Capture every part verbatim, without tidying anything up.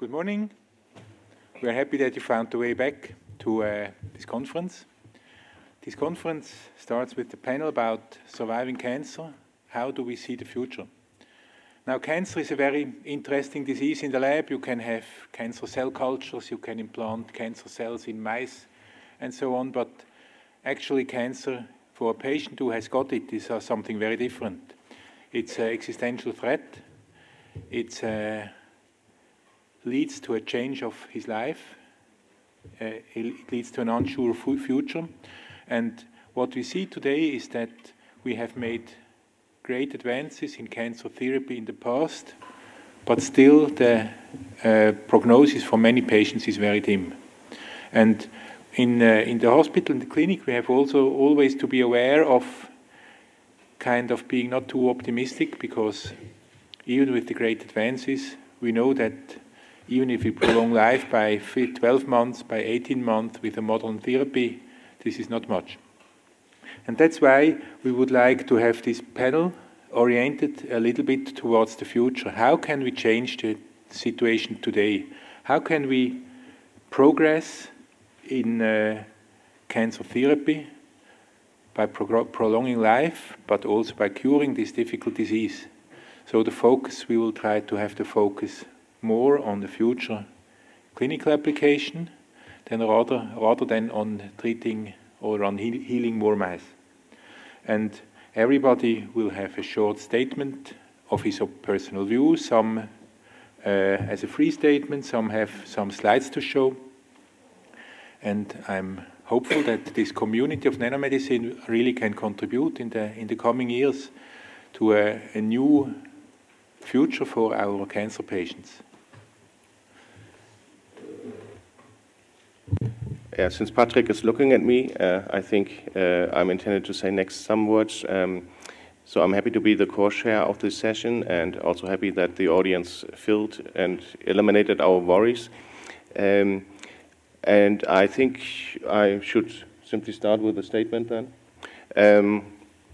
Good morning. We are happy that you found the way back to uh, this conference. This conference starts with the panel about surviving cancer. How do we see the future? Now, cancer is a very interesting disease in the lab. You can have cancer cell cultures, you can implant cancer cells in mice, and so on. But actually, cancer for a patient who has got it is uh, something very different. It's an existential threat. It's uh, leads to a change of his life. Uh, it leads to an unsure future. And what we see today is that we have made great advances in cancer therapy in the past, but still the uh, prognosis for many patients is very dim. And in, uh, in the hospital, in the clinic, we have also always to be aware of kind of being not too optimistic, because even with the great advances, we know that even if we prolong life by twelve months, by eighteen months with a modern therapy, this is not much. And that's why we would like to have this panel oriented a little bit towards the future. How can we change the situation today? How can we progress in uh, cancer therapy by pro prolonging life, but also by curing this difficult disease? So the focus, we will try to have the focus more on the future clinical application than rather, rather than on treating or on he healing more mice. And everybody will have a short statement of his personal views, some uh, as a free statement, some have some slides to show. And I'm hopeful that this community of nanomedicine really can contribute in the, in the coming years to a, a new future for our cancer patients. Yeah, since Patrick is looking at me, uh, I think uh, I'm intended to say next some words. Um, so I'm happy to be the co-chair of this session, and also happy that the audience filled and eliminated our worries. Um, and I think I should simply start with a statement then. Um,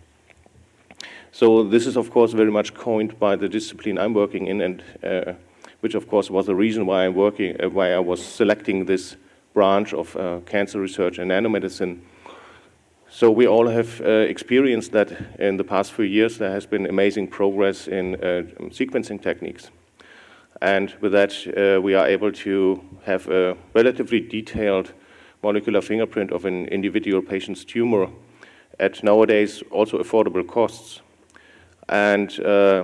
so this is, of course, very much coined by the discipline I'm working in, and uh, which, of course, was the reason why I'm working, uh, why I was selecting this branch of uh, cancer research and nanomedicine. So we all have uh, experienced that in the past few years there has been amazing progress in uh, sequencing techniques. And with that uh, we are able to have a relatively detailed molecular fingerprint of an individual patient's tumor at nowadays also affordable costs. And uh,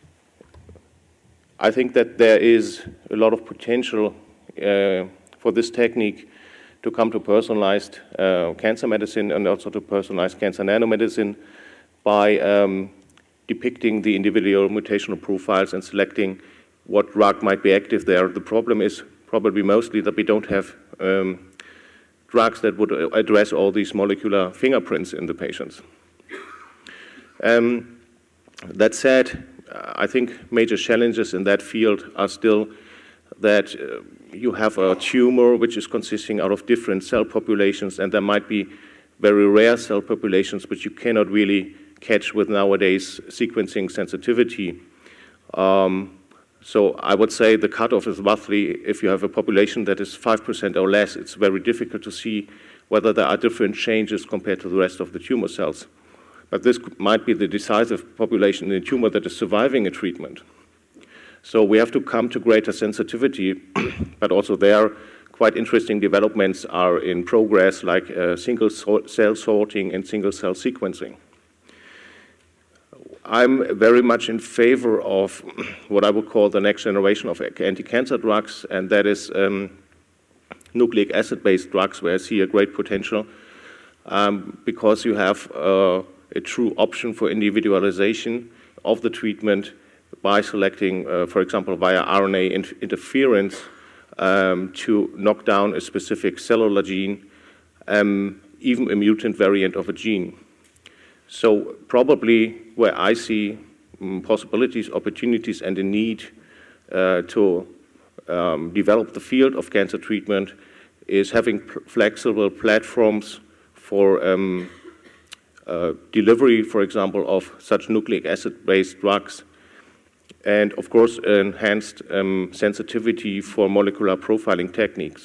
I think that there is a lot of potential uh, for this technique to come to personalized uh, cancer medicine and also to personalized cancer nanomedicine by um, depicting the individual mutational profiles and selecting what drug might be active there. The problem is probably mostly that we don't have um, drugs that would address all these molecular fingerprints in the patients. Um, that said, I think major challenges in that field are still that uh, you have a tumor which is consisting out of different cell populations, and there might be very rare cell populations which you cannot really catch with nowadays sequencing sensitivity. Um, so I would say the cutoff is roughly, if you have a population that is five percent or less, it's very difficult to see whether there are different changes compared to the rest of the tumor cells. But this might be the decisive population in the tumor that is surviving a treatment. So we have to come to greater sensitivity, but also there quite interesting developments are in progress, like uh, single so cell sorting and single cell sequencing. I'm very much in favor of what I would call the next generation of anti-cancer drugs, and that is um, nucleic acid-based drugs, where I see a great potential, um, because you have uh, a true option for individualization of the treatment by selecting, uh, for example, via R N A interference um, to knock down a specific cellular gene, um, even a mutant variant of a gene. So probably where I see um, possibilities, opportunities, and a need uh, to um, develop the field of cancer treatment is having flexible platforms for um, uh, delivery, for example, of such nucleic acid-based drugs and of course enhanced um, sensitivity for molecular profiling techniques.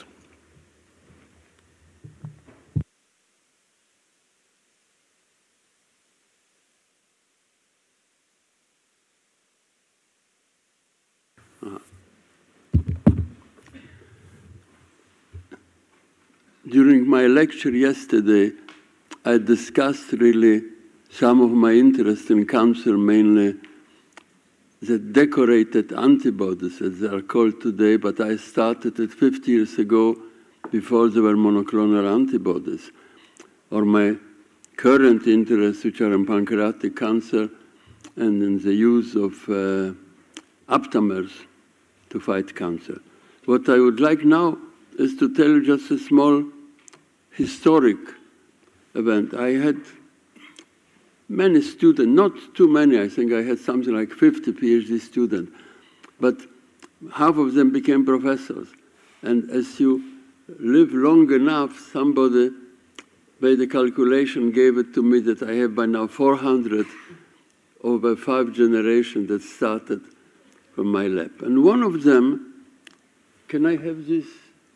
During my lecture yesterday, I discussed really some of my interest in cancer, mainly the decorated antibodies, as they are called today, but I started it fifty years ago, before there were monoclonal antibodies. Or my current interests, which are in pancreatic cancer and in the use of uh, aptamers to fight cancer. What I would like now is to tell you just a small historic event. I had many students, not too many, I think I had something like fifty PhD students, but half of them became professors. And as you live long enough, somebody made a calculation, gave it to me that I have by now four hundred over five generations that started from my lab. And one of them, can I have this?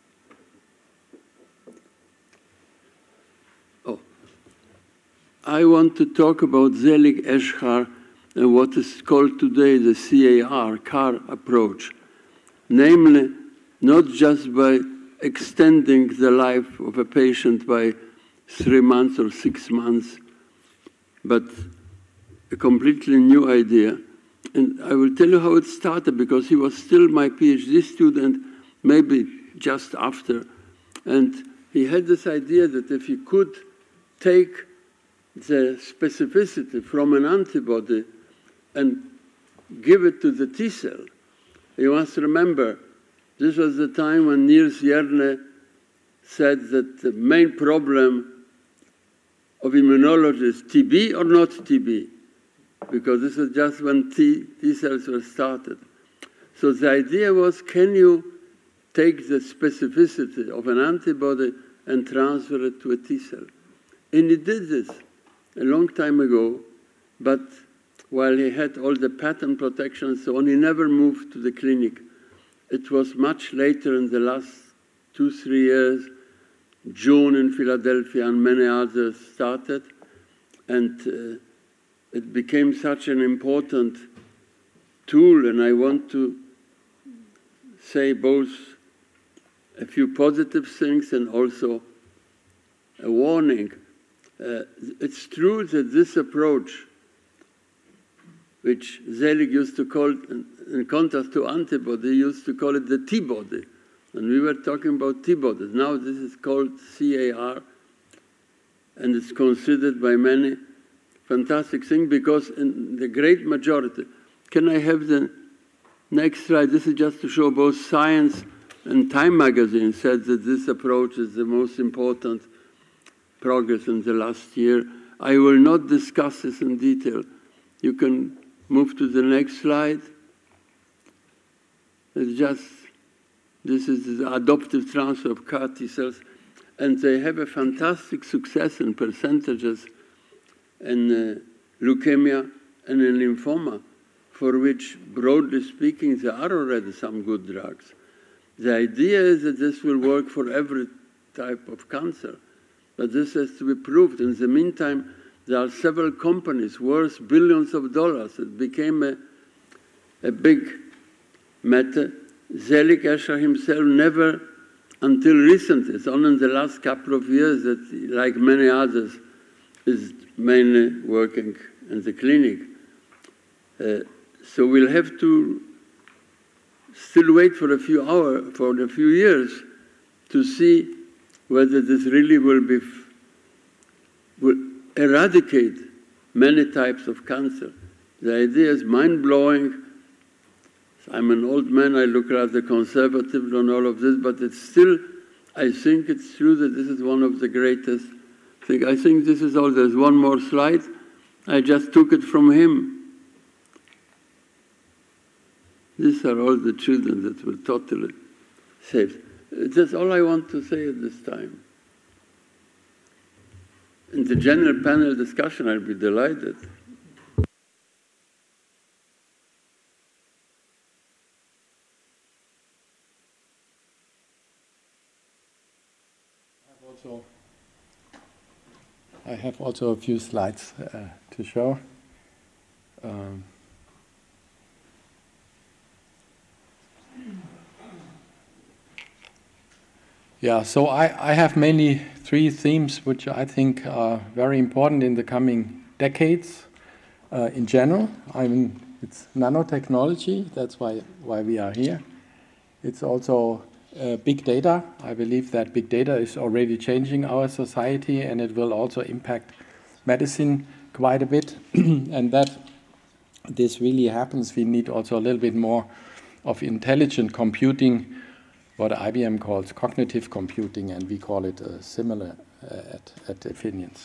I want to talk about Selig Eschar and what is called today the C A R, C A R approach. Namely, not just by extending the life of a patient by three months or six months, but a completely new idea. And I will tell you how it started, because he was still my PhD student, maybe just after. And he had this idea that if he could take the specificity from an antibody and give it to the T cell. You must remember, this was the time when Niels Jerne said that the main problem of immunology is T B or not T B, because this is just when T, T cells were started. So the idea was, can you take the specificity of an antibody and transfer it to a T cell? And he did this a long time ago, but while he had all the patent protection and so on, he never moved to the clinic. It was much later, in the last two, three years, June in Philadelphia and many others started, and uh, it became such an important tool, and I want to say both a few positive things and also a warning. Uh, it's true that this approach, which Selig used to call, in, in contrast to antibody, he used to call it the T-body. And we were talking about T-bodies. Now this is called C A R, and it's considered by many fantastic thing, because in the great majority, can I have the next slide? This is just to show both Science and Time magazine said that this approach is the most important progress in the last year. I will not discuss this in detail. You can move to the next slide. It's just, this is the adoptive transfer of C A R T cells, and they have a fantastic success in percentages in uh, leukemia and in lymphoma, for which, broadly speaking, there are already some good drugs. The idea is that this will work for every type of cancer, but this has to be proved. In the meantime, there are several companies worth billions of dollars. It became a, a big matter. Selig Eschar himself never, until recently, it's only in the last couple of years that, like many others, is mainly working in the clinic. Uh, so we'll have to still wait for a few hours, for a few years, to see whether this really will be, will eradicate many types of cancer. The idea is mind-blowing. I'm an old man, I look rather conservative on all of this, but it's still, I think it's true that this is one of the greatest things. I think this is all. There's one more slide. I just took it from him. These are all the children that were totally saved. That's all I want to say at this time. In the general panel discussion, I'll be delighted. also, I have also a few slides uh, to show. Um, Yeah, so I, I have mainly three themes which I think are very important in the coming decades uh, in general. I mean, it's nanotechnology, that's why, why we are here. It's also uh, big data. I believe that big data is already changing our society, and it will also impact medicine quite a bit. And that this really happens, we need also a little bit more of intelligent computing, what I B M calls cognitive computing, and we call it uh, similar uh, at, at Definiens.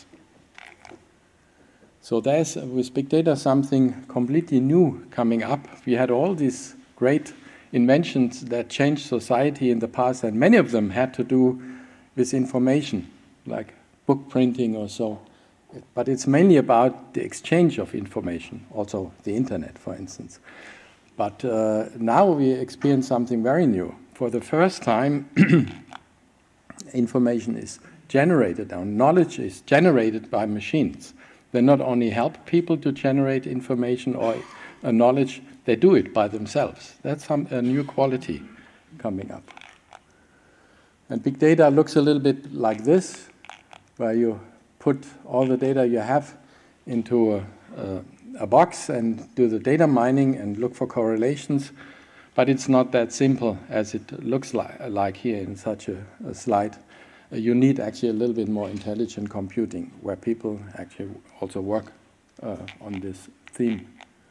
So there's, uh, with big data, something completely new coming up. We had all these great inventions that changed society in the past, and many of them had to do with information, like book printing or so. But it's mainly about the exchange of information, also the internet, for instance. But uh, now we experience something very new. For the first time, information is generated, or knowledge is generated by machines. They not only help people to generate information or uh, knowledge, they do it by themselves. That's some, a new quality coming up. And big data looks a little bit like this, where you put all the data you have into a, a, a box and do the data mining and look for correlations. But it's not that simple as it looks like, like here in such a, a slide. Uh, you need actually a little bit more intelligent computing, where people actually also work uh, on this theme.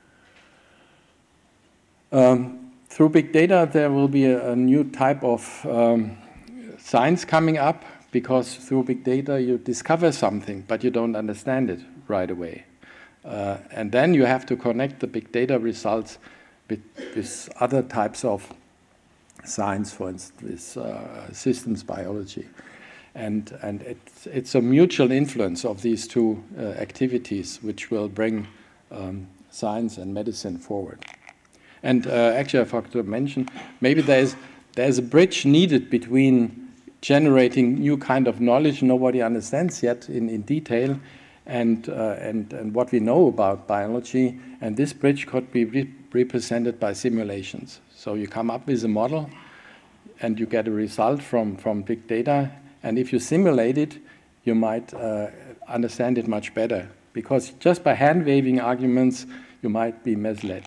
Um, through big data, there will be a, a new type of um, science coming up, because through big data you discover something, but you don't understand it right away. Uh, and then you have to connect the big data results with, with other types of science, for instance, with uh, systems biology. And, and it's, it's a mutual influence of these two uh, activities which will bring um, science and medicine forward. And uh, actually I forgot to mention, maybe there's, there's a bridge needed between generating new kind of knowledge nobody understands yet in, in detail, and, uh, and, and what we know about biology, and this bridge could be re represented by simulations. So you come up with a model, and you get a result from, from big data, and if you simulate it, you might uh, understand it much better, because just by hand-waving arguments, you might be misled.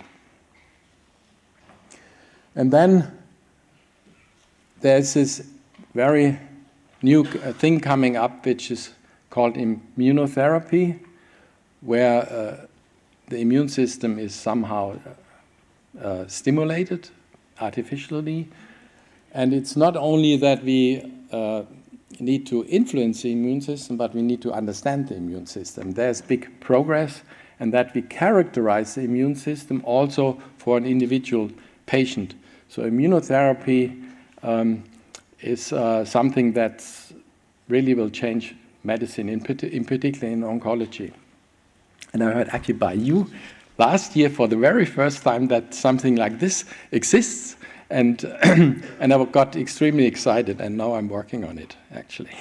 And then there's this very new thing coming up, which is called immunotherapy, where uh, the immune system is somehow uh, stimulated artificially. And it's not only that we uh, need to influence the immune system, but we need to understand the immune system. There's big progress, and that we characterize the immune system also for an individual patient. So immunotherapy um, is uh, something that really will change medicine, in, in particular in oncology. And I heard actually by you last year for the very first time that something like this exists, and, and I got extremely excited, and now I'm working on it, actually.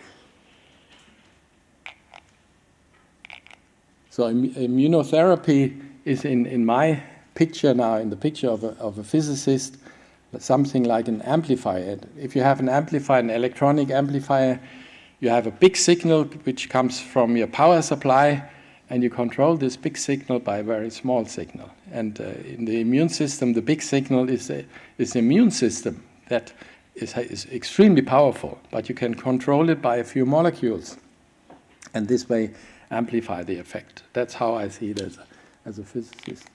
So im immunotherapy is in, in my picture now, in the picture of a, of a physicist, something like an amplifier. If you have an amplifier, an electronic amplifier, you have a big signal which comes from your power supply, and you control this big signal by a very small signal. And uh, in the immune system, the big signal is, a, is the immune system that is, is extremely powerful, but you can control it by a few molecules, and this way amplify the effect. That's how I see it as a, as a physicist.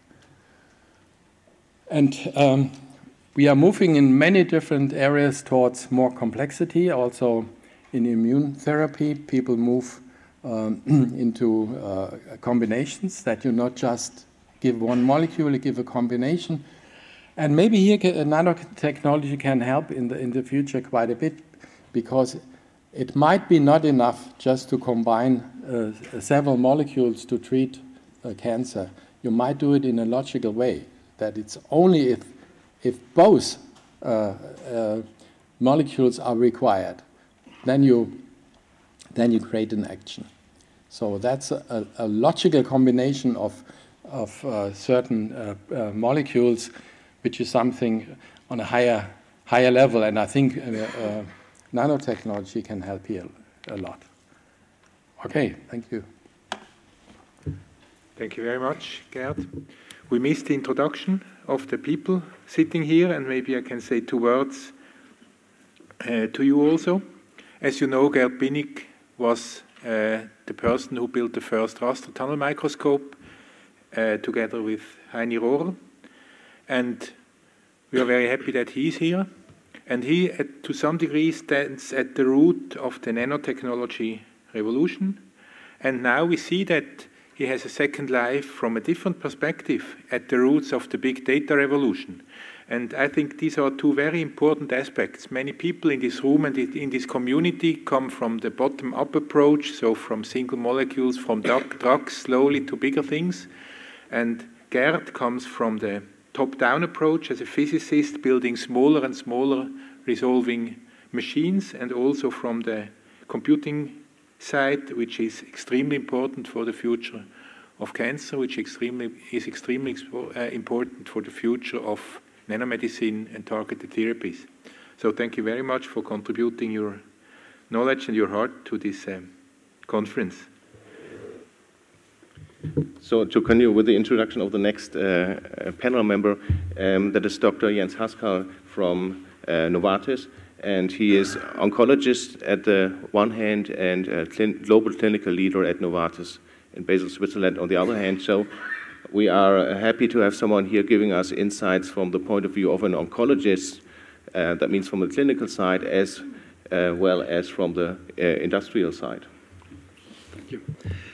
And um, we are moving in many different areas towards more complexity. Also in immune therapy, people move um, into uh, combinations, that you not just give one molecule, you give a combination. And maybe here nanotechnology can help in the, in the future quite a bit, because it might be not enough just to combine uh, several molecules to treat uh, cancer. You might do it in a logical way, that it's only if, if both uh, uh, molecules are required, then you then you create an action. So that's a, a logical combination of, of uh, certain uh, uh, molecules, which is something on a higher, higher level, and I think uh, uh, nanotechnology can help here a lot. Okay, thank you. Thank you very much, Gerd. We missed the introduction of the people sitting here, and maybe I can say two words uh, to you also. As you know, Gerd Binnig was uh, the person who built the first raster tunnel microscope uh, together with Heini Rohrer. And we are very happy that he is here. And he, at, to some degree, stands at the root of the nanotechnology revolution. And now we see that he has a second life from a different perspective at the roots of the big data revolution. And I think these are two very important aspects. Many people in this room and in this community come from the bottom-up approach, so from single molecules, from drugs, slowly to bigger things. And Gerd comes from the top-down approach as a physicist, building smaller and smaller resolving machines, and also from the computing side, which is extremely important for the future of cancer, which extremely, is extremely uh, important for the future of nanomedicine and targeted therapies. So thank you very much for contributing your knowledge and your heart to this um, conference. So to continue with the introduction of the next uh, panel member, um, that is Doctor Jens Hasskarl from uh, Novartis, and he is oncologist at the one hand and a clin global clinical leader at Novartis in Basel, Switzerland on the other hand. So we are happy to have someone here giving us insights from the point of view of an oncologist, uh, that means from the clinical side as uh, well as from the uh, industrial side. Thank you.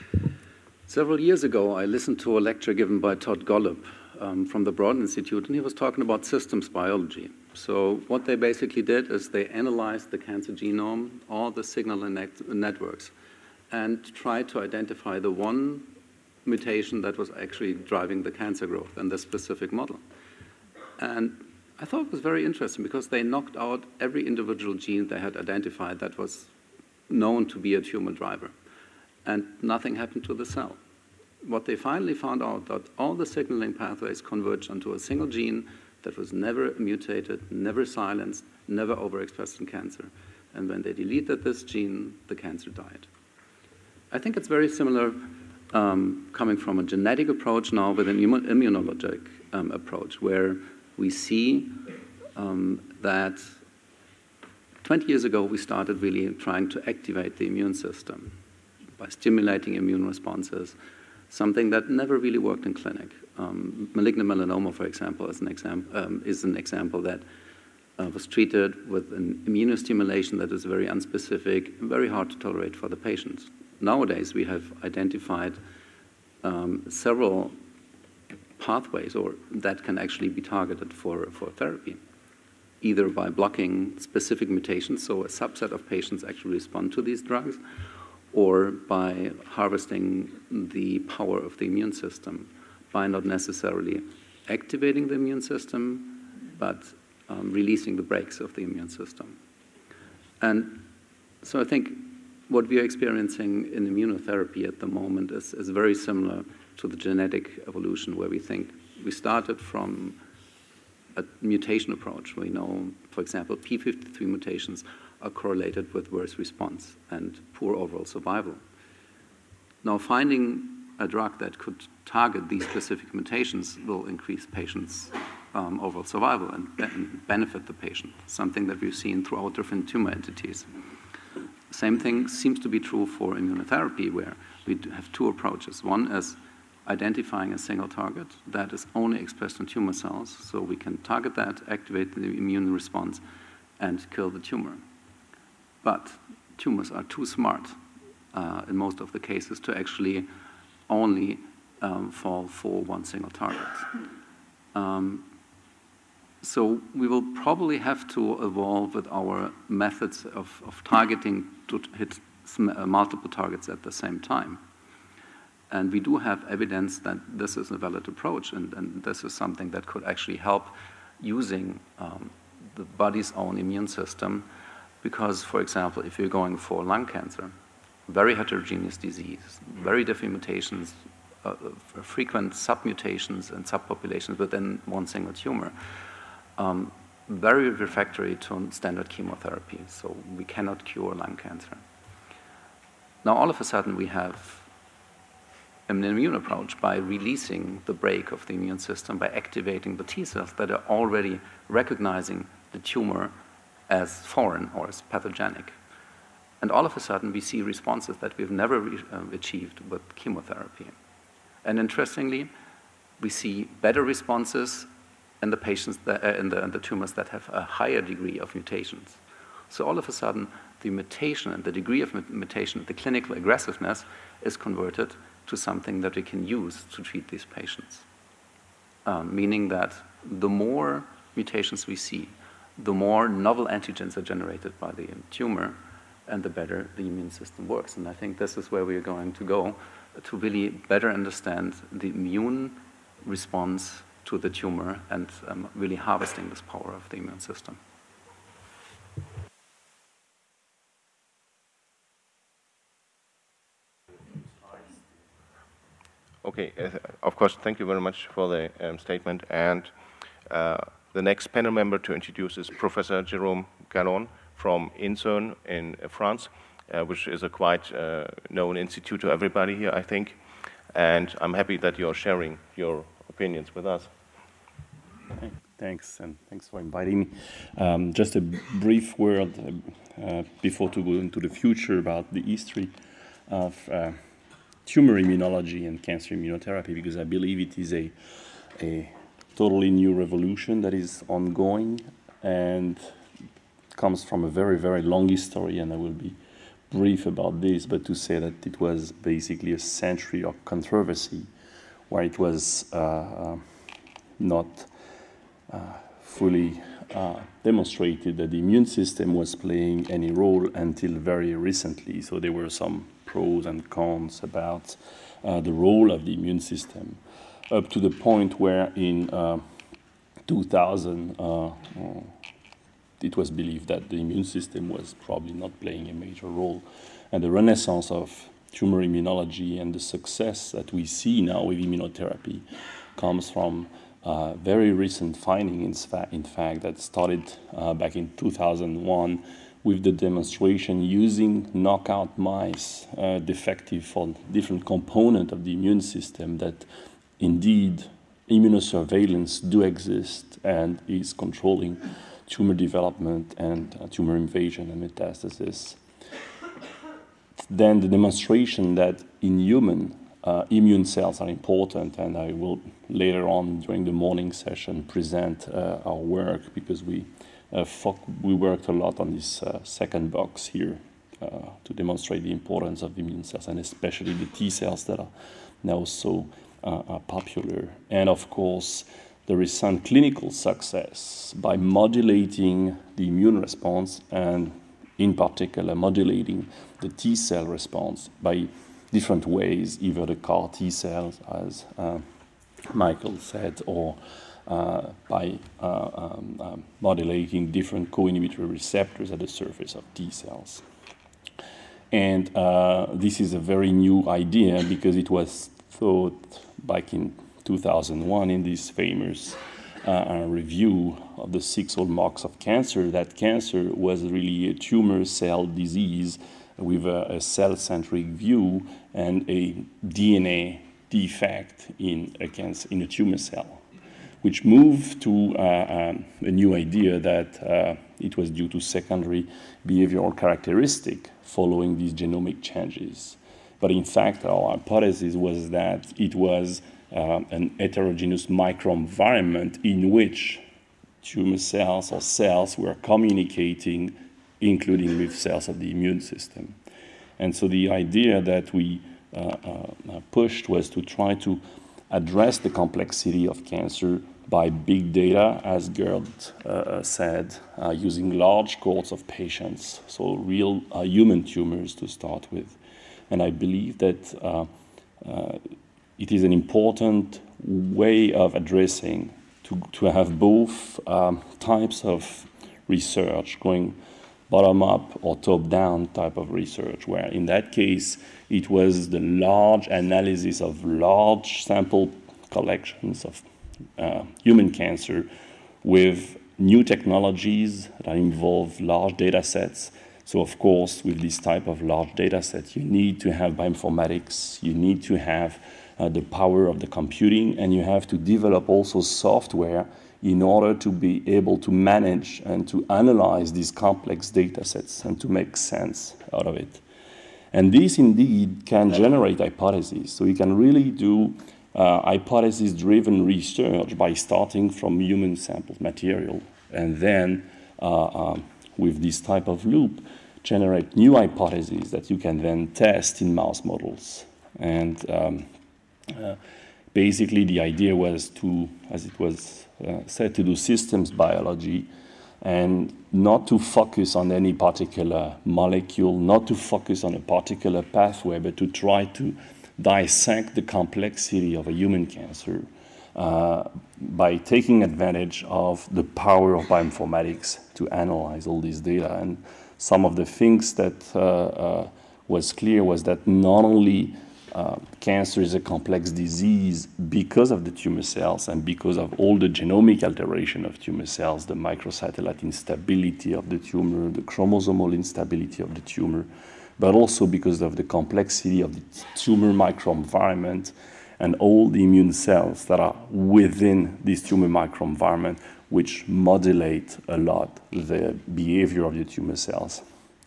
Several years ago, I listened to a lecture given by Todd Golub um, from the Broad Institute, and he was talking about systems biology. So what they basically did is they analyzed the cancer genome, all the signaling net networks, and tried to identify the one mutation that was actually driving the cancer growth in this specific model. And I thought it was very interesting because they knocked out every individual gene they had identified that was known to be a tumor driver. And nothing happened to the cell. What they finally found out that all the signaling pathways converged onto a single gene that was never mutated, never silenced, never overexpressed in cancer. And when they deleted this gene, the cancer died. I think it's very similar um, coming from a genetic approach now with an immunologic um, approach, where we see um, that twenty years ago we started really trying to activate the immune system by stimulating immune responses, something that never really worked in clinic. Um, malignant melanoma, for example, is an, exam um, is an example that uh, was treated with an immunostimulation that is very unspecific, very hard to tolerate for the patients. Nowadays, we have identified um, several pathways or that can actually be targeted for, for therapy, either by blocking specific mutations, so a subset of patients actually respond to these drugs, or by harvesting the power of the immune system, by not necessarily activating the immune system, but um, releasing the brakes of the immune system. And so I think what we are experiencing in immunotherapy at the moment is, is very similar to the genetic evolution, where we think we started from a mutation approach. We know, for example, p fifty-three mutations are correlated with worse response and poor overall survival. Now, finding a drug that could target these specific mutations will increase patients' um, overall survival and, be and benefit the patient, something that we've seen throughout different tumor entities. Same thing seems to be true for immunotherapy, where we have two approaches. One is identifying a single target that is only expressed on tumor cells, so we can target that, activate the immune response, and kill the tumor. But tumors are too smart uh, in most of the cases to actually only um, fall for one single target. Um, so we will probably have to evolve with our methods of, of targeting to hit uh, multiple targets at the same time. And we do have evidence that this is a valid approach, and, and this is something that could actually help using um, the body's own immune system. Because, for example, if you're going for lung cancer, very heterogeneous disease, very different mutations, uh, frequent submutations and subpopulations within one single tumor, um, very refractory to standard chemotherapy, so we cannot cure lung cancer. Now, all of a sudden, we have an immune approach by releasing the brake of the immune system, by activating the T cells that are already recognizing the tumor as foreign or as pathogenic. And all of a sudden, we see responses that we've never re uh, achieved with chemotherapy. And interestingly, we see better responses in the patients that, uh, in, the, in the tumors that have a higher degree of mutations. So all of a sudden, the mutation and the degree of mutation, the clinical aggressiveness, is converted to something that we can use to treat these patients. Um, meaning that the more mutations we see, the more novel antigens are generated by the tumor, and the better the immune system works. And I think this is where we are going to go, to really better understand the immune response to the tumor and um, really harvesting this power of the immune system. Okay, uh, of course, thank you very much for the um, statement. And uh, the next panel member to introduce is Professor Jerome Galon from INSERM in uh, France, uh, which is a quite uh, known institute to everybody here, I think. And I'm happy that you're sharing your opinions with us. Thanks, and thanks for inviting me. Um, just a brief word uh, before to go into the future about the history of uh, tumor immunology and cancer immunotherapy, because I believe it is a, a totally new revolution that is ongoing and comes from a very, very long history, and I will be brief about this, but to say that it was basically a century of controversy where it was uh, uh, not uh, fully uh, demonstrated that the immune system was playing any role until very recently. So there were some pros and cons about uh, the role of the immune system, up to the point where in uh, two thousand uh, uh, it was believed that the immune system was probably not playing a major role. And the renaissance of tumor immunology and the success that we see now with immunotherapy comes from uh, very recent findings, in, fa in fact, that started uh, back in two thousand one with the demonstration using knockout mice uh, defective for different components of the immune system, that indeed immunosurveillance do exist and is controlling tumor development and uh, tumor invasion and metastasis. Then the demonstration that in human uh, immune cells are important, and I will later on during the morning session present uh, our work, because we uh, we worked a lot on this uh, second box here uh, to demonstrate the importance of the immune cells, and especially the T cells that are now so uh, are popular. And of course, the recent clinical success by modulating the immune response, and in particular modulating the T cell response by different ways, either the CAR T cells, as uh, Michael said, or uh, by uh, um, um, modulating different co-inhibitory receptors at the surface of T cells. And uh, this is a very new idea, because it was thought back in two thousand one in this famous uh, review of the six hallmarks of cancer that cancer was really a tumor cell disease with a, a cell-centric view and a D N A defect in a, cancer, in a tumor cell, which moved to uh, um, a new idea that uh, it was due to secondary behavioral characteristic following these genomic changes. But in fact, our hypothesis was that it was Uh, an heterogeneous microenvironment in which tumor cells or cells were communicating, including with cells of the immune system. And so the idea that we uh, uh, pushed was to try to address the complexity of cancer by big data, as Gerd uh, said, uh, using large cohorts of patients, so real uh, human tumors to start with. And I believe that uh, uh, it is an important way of addressing, to, to have both um, types of research going bottom-up or top-down type of research, where in that case, it was the large analysis of large sample collections of uh, human cancer with new technologies that involve large data sets. So of course, with this type of large data set, you need to have bioinformatics, you need to have uh, the power of the computing, and you have to develop also software in order to be able to manage and to analyze these complex data sets and to make sense out of it. And this indeed can generate hypotheses. So you can really do uh, hypothesis-driven research by starting from human sample material and then uh, uh, with this type of loop, generate new hypotheses that you can then test in mouse models. And um, uh, basically the idea was to, as it was uh, said, to do systems biology and not to focus on any particular molecule, not to focus on a particular pathway, but to try to dissect the complexity of a human cancer uh, by taking advantage of the power of bioinformatics to analyze all this data. And some of the things that uh, uh, was clear was that not only uh, cancer is a complex disease because of the tumor cells and because of all the genomic alteration of tumor cells, the microsatellite instability of the tumor, the chromosomal instability of the tumor, but also because of the complexity of the tumor microenvironment and all the immune cells that are within this tumor microenvironment, which modulate a lot the behavior of the tumor cells.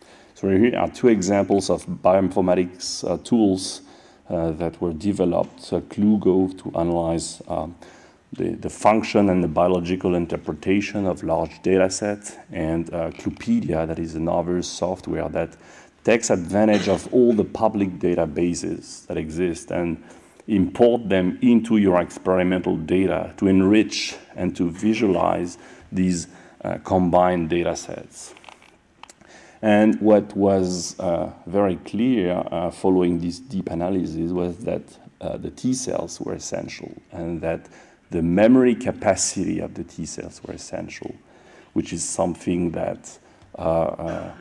So here are two examples of bioinformatics uh, tools uh, that were developed, uh, Clugo to analyze um, the, the function and the biological interpretation of large data sets, and uh, Clupedia, that is another software that takes advantage of all the public databases that exist and import them into your experimental data to enrich and to visualize these uh, combined data sets. And what was uh, very clear uh, following this deep analysis was that uh, the T cells were essential and that the memory capacity of the T cells were essential, which is something that uh, uh,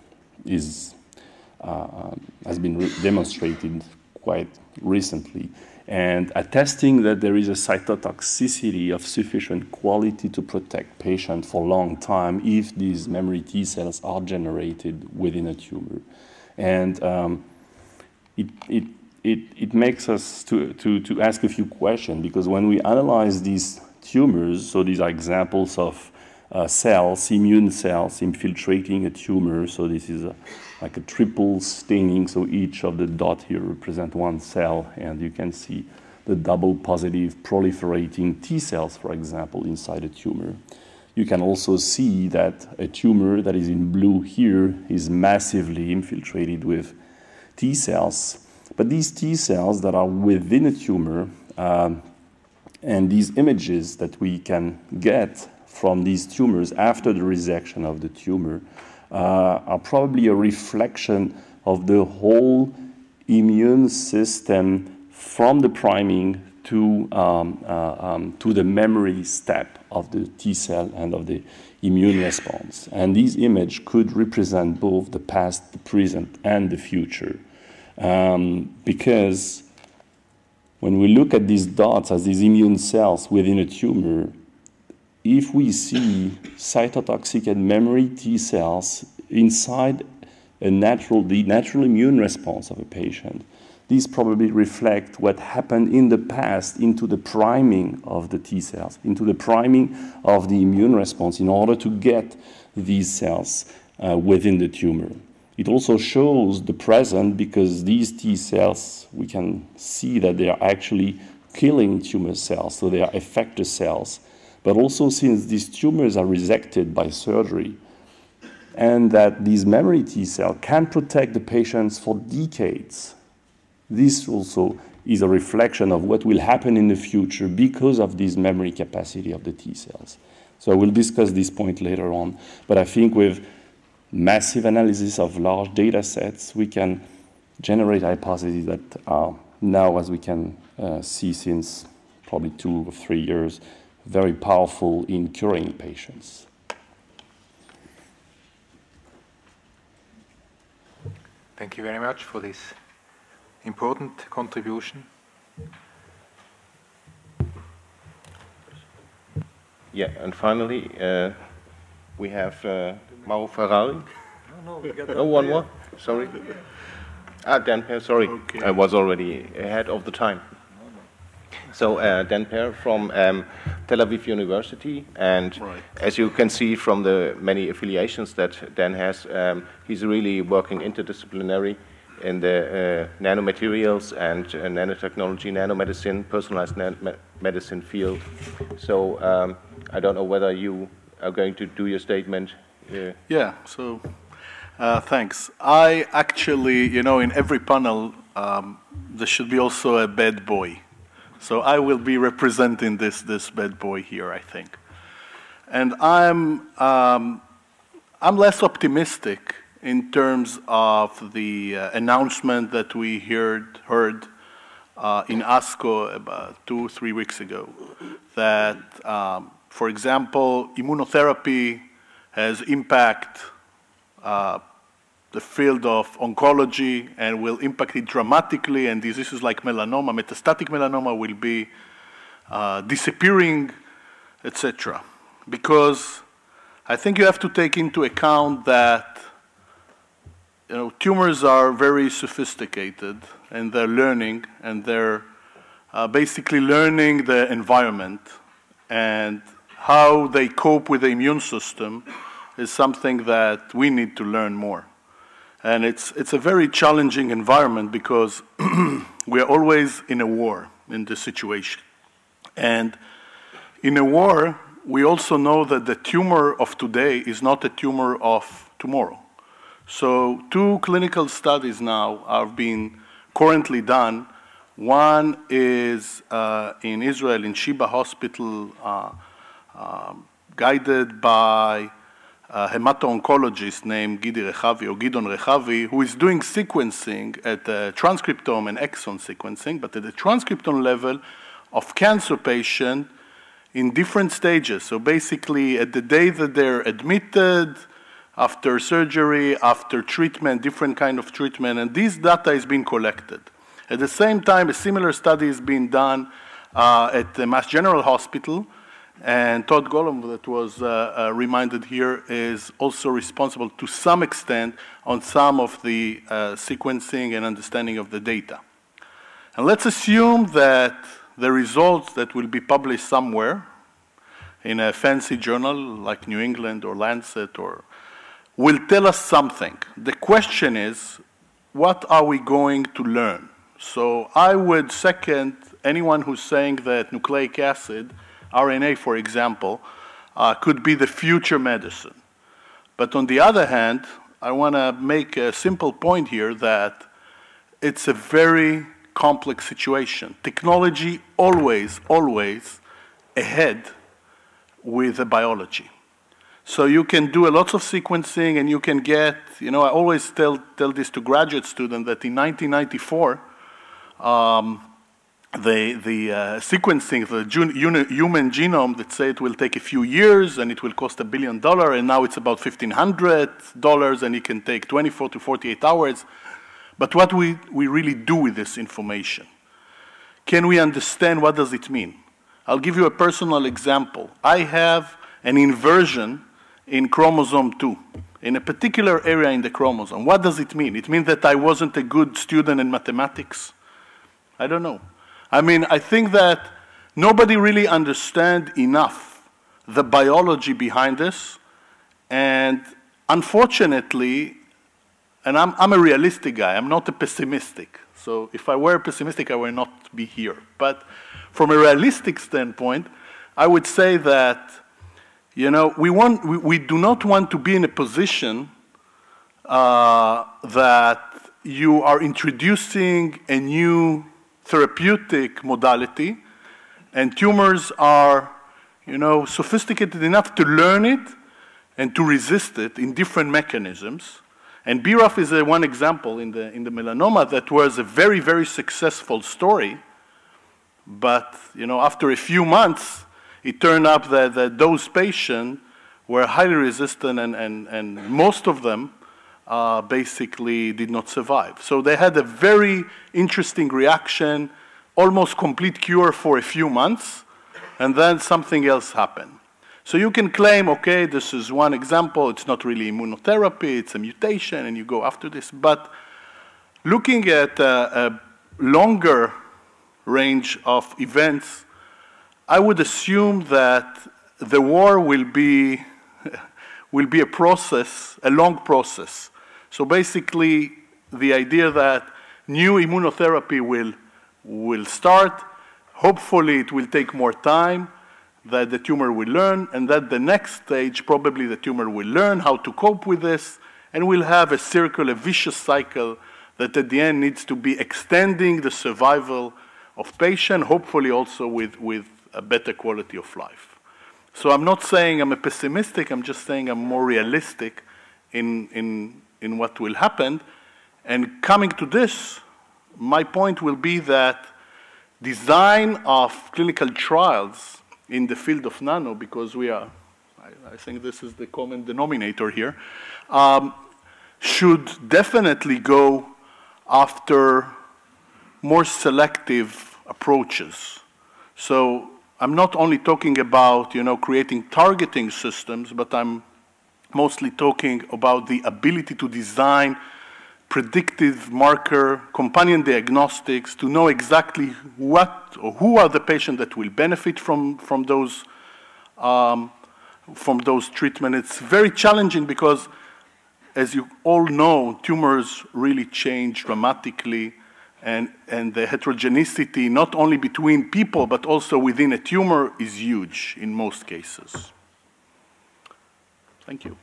is, uh, has been demonstrated quite recently, and attesting that there is a cytotoxicity of sufficient quality to protect patients for a long time if these memory T cells are generated within a tumor. And um, it, it, it, it makes us to, to, to ask a few questions, because when we analyze these tumors, so these are examples of uh, cells, immune cells infiltrating a tumor, so this is a like a triple staining, so each of the dots here represent one cell, and you can see the double positive proliferating T cells, for example, inside a tumor. You can also see that a tumor that is in blue here is massively infiltrated with T cells, but these T cells that are within a tumor um, and these images that we can get from these tumors after the resection of the tumor Uh, are probably a reflection of the whole immune system from the priming to, um, uh, um, to the memory step of the T cell and of the immune response. And these images could represent both the past, the present, and the future. Um, because when we look at these dots as these immune cells within a tumor, if we see cytotoxic and memory T cells inside a natural, the natural immune response of a patient, these probably reflect what happened in the past into the priming of the T cells, into the priming of the immune response in order to get these cells uh, within the tumor. It also shows the present because these T cells, we can see that they are actually killing tumor cells, so they are effector cells. But also since these tumors are resected by surgery and that these memory T cells can protect the patients for decades, this also is a reflection of what will happen in the future because of this memory capacity of the T cells. So I will discuss this point later on, but I think with massive analysis of large data sets, we can generate hypotheses that are now, as we can uh, see since probably two or three years, very powerful in curing patients. Thank you very much for this important contribution. Yeah, and finally, uh, we have uh, Mauro Ferrari. No, no, we got Oh, one more. Sorry. Ah, Dan Per, sorry. Okay. I was already ahead of the time. So, uh, Dan Per from um, Tel Aviv University, and Right. as you can see from the many affiliations that Dan has, um, he's really working interdisciplinary in the uh, nanomaterials and uh, nanotechnology, nanomedicine, personalized nan me medicine field. So, um, I don't know whether you are going to do your statement. Uh, Yeah, so uh, thanks. I actually, you know, in every panel, um, there should be also a bad boy. So I will be representing this, this bad boy here, I think. And I'm, um, I'm less optimistic in terms of the uh, announcement that we heard, heard uh, in ASCO about two, three weeks ago, that, um, for example, immunotherapy has impact uh, the field of oncology and will impact it dramatically, and diseases like melanoma, metastatic melanoma will be uh, disappearing, et cetera. Because I think you have to take into account that you know, tumors are very sophisticated, and they're learning, and they're uh, basically learning the environment, and how they cope with the immune system is something that we need to learn more. And it's, it's a very challenging environment because we are always in a war in this situation. And in a war, we also know that the tumor of today is not a tumor of tomorrow. So two clinical studies now are being currently done. One is uh, in Israel, in Sheba Hospital, uh, uh, guided by a hemato-oncologist named Gidi Rehavi, or Gidon Rehavi, who is doing sequencing at the transcriptome and exon sequencing, but at the transcriptome level of cancer patients in different stages. So basically, at the day that they're admitted, after surgery, after treatment, different kind of treatment, and this data is being collected. At the same time, a similar study is being done uh, at the Mass General Hospital, and Todd Golomb, that was uh, uh, reminded here, is also responsible to some extent on some of the uh, sequencing and understanding of the data. And let's assume that the results that will be published somewhere in a fancy journal like New England or Lancet or will tell us something. The question is, what are we going to learn? So I would second anyone who's saying that nucleic acid, R N A, for example, uh, could be the future medicine. But on the other hand, I want to make a simple point here that it's a very complex situation. Technology always, always ahead with the biology. So you can do a lot of sequencing and you can get, you know, I always tell, tell this to graduate students that in nineteen ninety-four, um, the, the uh, sequencing, the human genome, that say it will take a few years and it will cost a billion dollars, and now it's about fifteen hundred dollars and it can take twenty-four to forty-eight hours. But what we, we really do with this information? Can we understand what does it mean? I'll give you a personal example. I have an inversion in chromosome two, in a particular area in the chromosome. What does it mean? It means that I wasn't a good student in mathematics? I don't know. I mean, I think that nobody really understands enough the biology behind this, and unfortunately, and I'm, I'm a realistic guy, I'm not a pessimistic. So if I were pessimistic, I would not be here. But from a realistic standpoint, I would say that, you know, we, want, we, we do not want to be in a position uh, that you are introducing a new therapeutic modality, and tumors are, you know, sophisticated enough to learn it and to resist it in different mechanisms. And B R A F is a one example in the, in the melanoma that was a very, very successful story. But, you know, after a few months, it turned out that, that those patients were highly resistant, and, and, and most of them uh, basically did not survive. So they had a very interesting reaction, almost complete cure for a few months, and then something else happened. So you can claim, okay, this is one example, it's not really immunotherapy, it's a mutation, and you go after this. But looking at a, a longer range of events, I would assume that the war will be, will be a process, a long process. So basically, the idea that new immunotherapy will, will start, hopefully it will take more time, that the tumor will learn, and that the next stage, probably the tumor will learn how to cope with this, and we'll have a circle, a vicious cycle that at the end needs to be extending the survival of patient, hopefully also with, with a better quality of life. So I'm not saying I'm a pessimistic, I'm just saying I'm more realistic in, in, in what will happen. And coming to this, my point will be that design of clinical trials in the field of nano, because we are, I, I think this is the common denominator here, um, should definitely go after more selective approaches. So I'm not only talking about, you know, creating targeting systems, but I'm mostly talking about the ability to design predictive marker, companion diagnostics, to know exactly what or who are the patients that will benefit from, from, those, um, from those treatments. It's very challenging because, as you all know, tumors really change dramatically, and, and the heterogeneity, not only between people, but also within a tumor, is huge in most cases. Thank you.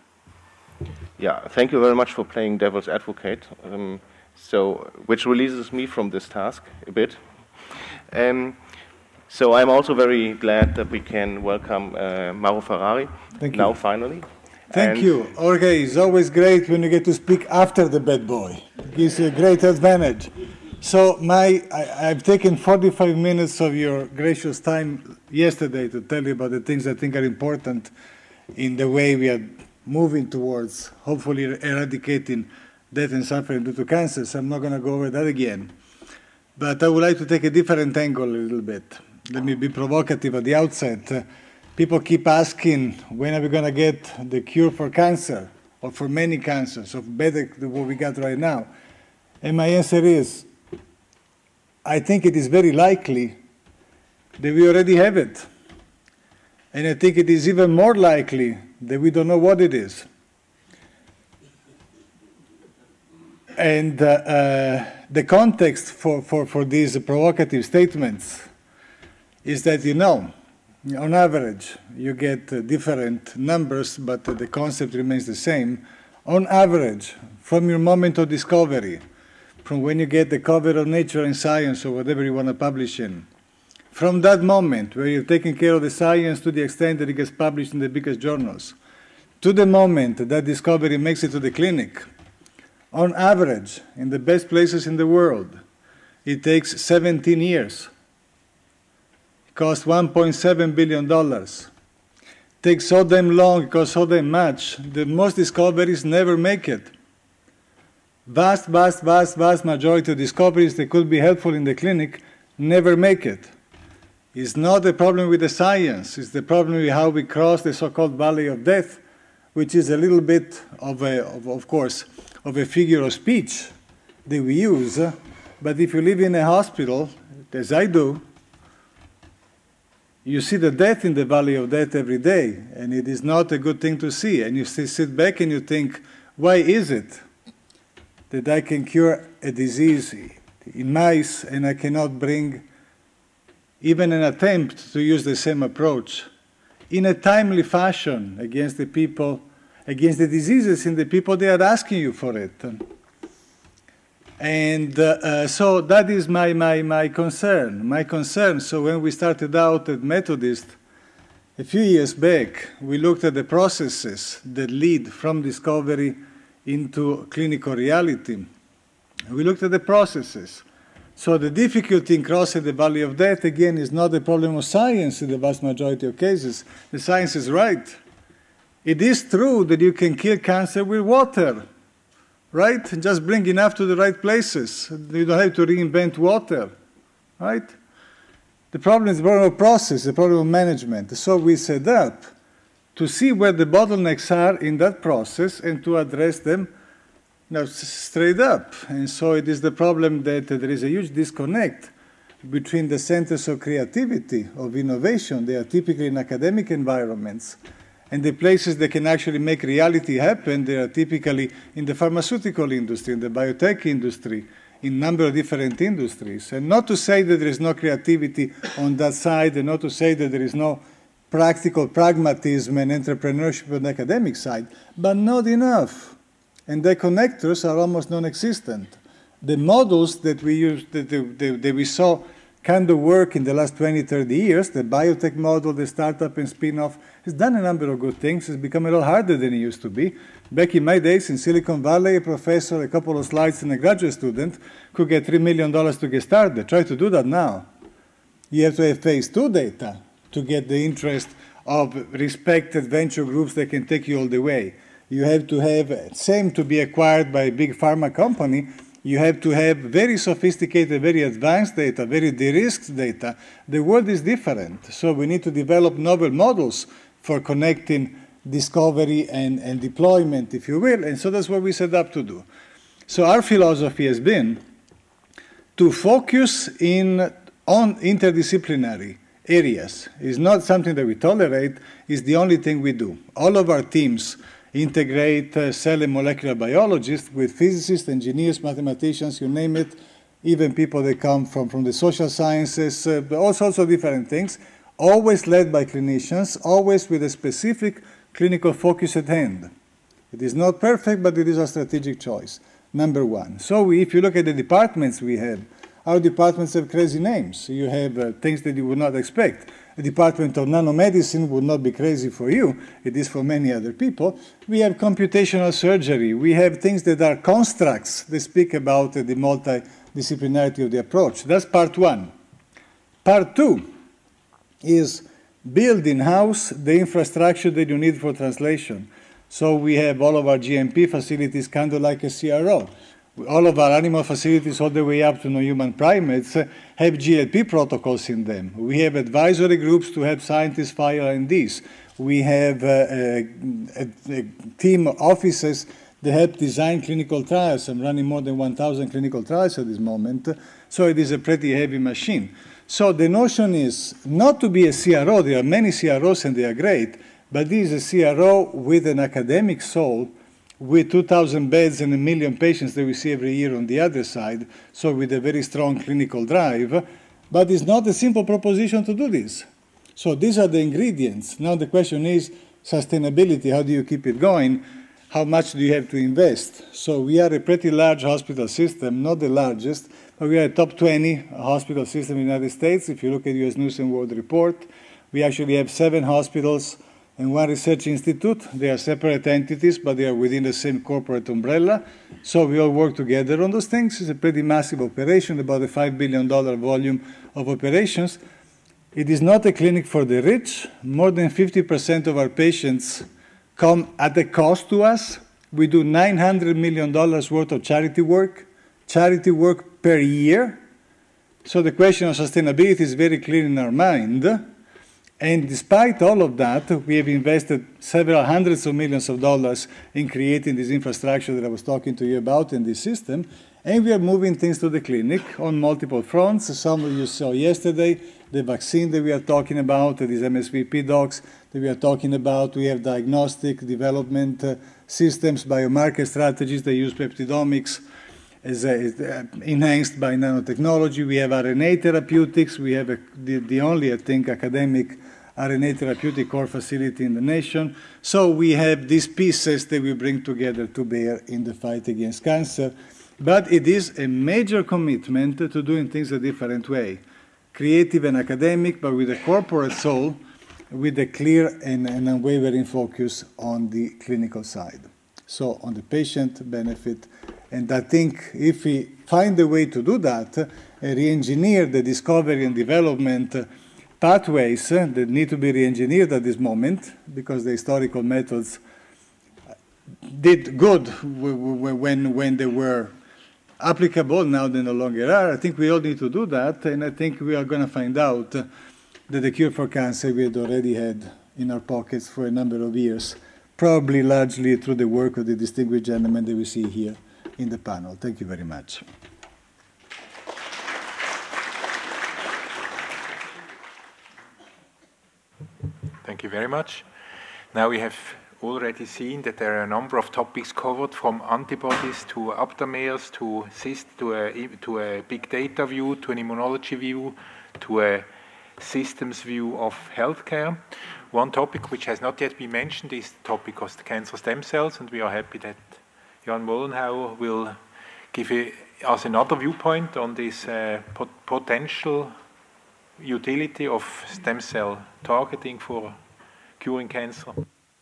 Yeah, thank you very much for playing devil's advocate, um, so, which releases me from this task a bit. Um, so I'm also very glad that we can welcome uh, Mauro Ferrari Thank now you. finally. Thank and you. Jorge, it's always great when you get to speak after the bad boy. It gives you a great advantage. So my, I, I've taken forty-five minutes of your gracious time yesterday to tell you about the things I think are important in the way we are moving towards hopefully eradicating death and suffering due to cancer. So I'm not going to go over that again. But I would like to take a different angle a little bit. Let me be provocative at the outset. Uh, people keep asking, when are we going to get the cure for cancer, or for many cancers, or better than what we got right now? And my answer is, I think it is very likely that we already have it. And I think it is even more likely that we don't know what it is. And uh, uh, the context for, for, for these provocative statements is that, you know, on average, you get uh, different numbers, but uh, the concept remains the same. On average, from your moment of discovery, from when you get the cover of Nature and Science or whatever you want to publish in, from that moment where you're taking care of the science to the extent that it gets published in the biggest journals, to the moment that discovery makes it to the clinic, on average, in the best places in the world, it takes seventeen years. It costs one point seven billion dollars. It takes so damn long, it costs so damn much, that most discoveries never make it. Vast, vast, vast, vast majority of discoveries that could be helpful in the clinic never make it. It's not a problem with the science, it's the problem with how we cross the so-called valley of death, which is a little bit of, a, of, of course, of a figure of speech that we use. But if you live in a hospital, as I do, you see the death in the valley of death every day, and it is not a good thing to see. And you sit back and you think, why is it that I can cure a disease in mice and I cannot bring even an attempt to use the same approach in a timely fashion against the people, against the diseases in the people that are asking you for it? And uh, uh, so that is my, my, my concern, my concern. So when we started out at Methodist, a few years back, we looked at the processes that lead from discovery into clinical reality. We looked at the processes. So the difficulty in crossing the valley of death, again, is not a problem of science in the vast majority of cases. The science is right. It is true that you can kill cancer with water, right? Just bring enough to the right places. You don't have to reinvent water, right? The problem is the problem of process, the problem of management. So we set up to see where the bottlenecks are in that process and to address them now straight up. And so it is the problem that there is a huge disconnect between the centers of creativity, of innovation, they are typically in academic environments, and the places that can actually make reality happen, they are typically in the pharmaceutical industry, in the biotech industry, in a number of different industries. And not to say that there is no creativity on that side, and not to say that there is no practical pragmatism and entrepreneurship on the academic side, but not enough. And the connectors are almost non-existent. The models that we used, that, that, that we saw kind of work in the last twenty, thirty years, the biotech model, the startup and spin-off, has done a number of good things. It's become a lot harder than it used to be. Back in my days in Silicon Valley, a professor, a couple of slides, and a graduate student could get three million dollars to get started. Try to do that now. You have to have phase two data to get the interest of respected venture groups that can take you all the way. You have to have, same to be acquired by a big pharma company, you have to have very sophisticated, very advanced data, very de-risked data. The world is different, so we need to develop novel models for connecting discovery and, and deployment, if you will, and so that's what we set up to do. So our philosophy has been to focus in on interdisciplinary areas. It's not something that we tolerate, it's the only thing we do. All of our teams integrate uh, cell and molecular biologists with physicists, engineers, mathematicians, you name it, even people that come from, from the social sciences, uh, all sorts of different things, always led by clinicians, always with a specific clinical focus at hand. It is not perfect, but it is a strategic choice, number one. So we, if you look at the departments we have, our departments have crazy names. You have uh, things that you would not expect. The Department of Nanomedicine would not be crazy for you. It is for many other people. We have computational surgery. We have things that are constructs that speak about uh, the multidisciplinarity of the approach. That's part one. Part two is build in-house the infrastructure that you need for translation. So we have all of our G M P facilities kind of like a C R O. All of our animal facilities all the way up to non-human primates have G L P protocols in them. We have advisory groups to help scientists file R and Ds. We have uh, a, a, a team of offices that help design clinical trials. I'm running more than one thousand clinical trials at this moment, so it is a pretty heavy machine. So the notion is not to be a C R O. There are many C R Os and they are great, but this is a C R O with an academic soul, with two thousand beds and a million patients that we see every year on the other side, so with a very strong clinical drive. But it's not a simple proposition to do this. So these are the ingredients. Now the question is sustainability. How do you keep it going? How much do you have to invest? So we are a pretty large hospital system, not the largest, but we are a top twenty hospital system in the United States. If you look at U S News and World Report, we actually have seven hospitals and one research institute. They are separate entities, but they are within the same corporate umbrella. So we all work together on those things. It's a pretty massive operation, about a five billion dollar volume of operations. It is not a clinic for the rich. More than fifty percent of our patients come at a cost to us. We do nine hundred million dollars worth of charity work, charity work per year. So the question of sustainability is very clear in our mind. And despite all of that, we have invested several hundreds of millions of dollars in creating this infrastructure that I was talking to you about in this system. And we are moving things to the clinic on multiple fronts. Some of you saw yesterday the vaccine that we are talking about, these M S V P docs that we are talking about. We have diagnostic development uh, systems, biomarker strategies that use peptidomics as uh, enhanced by nanotechnology. We have R N A therapeutics. We have a, the, the only, I think, academic R N A therapeutic core facility in the nation. So we have these pieces that we bring together to bear in the fight against cancer. But it is a major commitment to doing things a different way. Creative and academic, but with a corporate soul, with a clear and, and unwavering focus on the clinical side. So on the patient benefit. And I think if we find a way to do that, uh, re-engineer the discovery and development uh, pathways uh, that need to be re-engineered at this moment, because the historical methods did good when, when they were applicable. Now they no longer are. I think we all need to do that, and I think we are going to find out that the cure for cancer we had already had in our pockets for a number of years, probably largely through the work of the distinguished gentlemen that we see here in the panel. Thank you very much. Thank you very much. Now we have already seen that there are a number of topics covered, from antibodies to aptamers to cyst to a, to a big data view, to an immunology view, to a systems view of healthcare. One topic which has not yet been mentioned is the topic of the cancer stem cells, and we are happy that Jan Mollenhauer will give a, us another viewpoint on this uh, pot potential utility of stem cell targeting for curing cancer.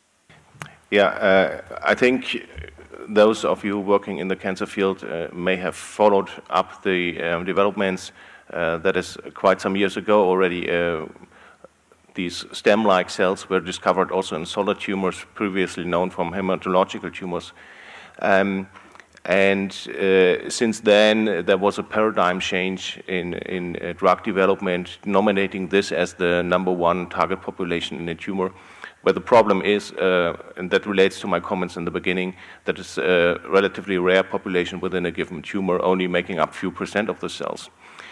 Yeah, uh, I think those of you working in the cancer field uh, may have followed up the um, developments. Uh, that is quite some years ago already. Uh, these stem-like cells were discovered also in solid tumors, previously known from hematological tumors. Um, and uh, since then, there was a paradigm change in, in uh, drug development, nominating this as the number one target population in a tumor. Where the problem is, uh, and that relates to my comments in the beginning, that it's a relatively rare population within a given tumor, only making up a few percent of the cells.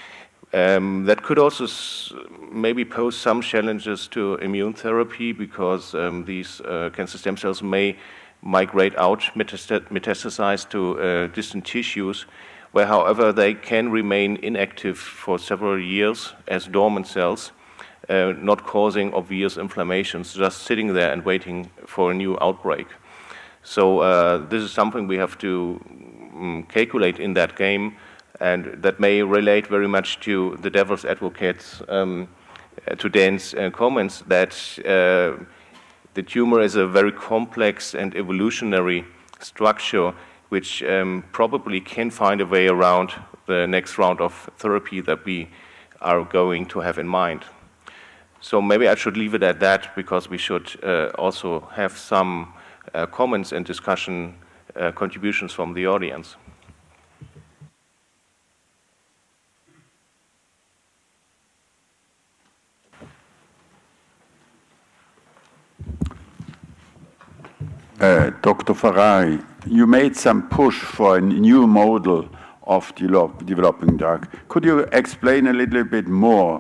Um, that could also s maybe pose some challenges to immune therapy, because um, these uh, cancer stem cells may migrate out, metastasize to uh, distant tissues, where, however, they can remain inactive for several years as dormant cells, uh, not causing obvious inflammations, just sitting there and waiting for a new outbreak. So uh, this is something we have to um, calculate in that game, and that may relate very much to the devil's advocates, um, to Dan's uh, comments, that uh, the tumor is a very complex and evolutionary structure which um, probably can find a way around the next round of therapy that we are going to have in mind. So maybe I should leave it at that, because we should uh, also have some uh, comments and discussion uh, contributions from the audience. Uh, Doctor Ferrari, you made some push for a new model of develop, developing drug. Could you explain a little bit more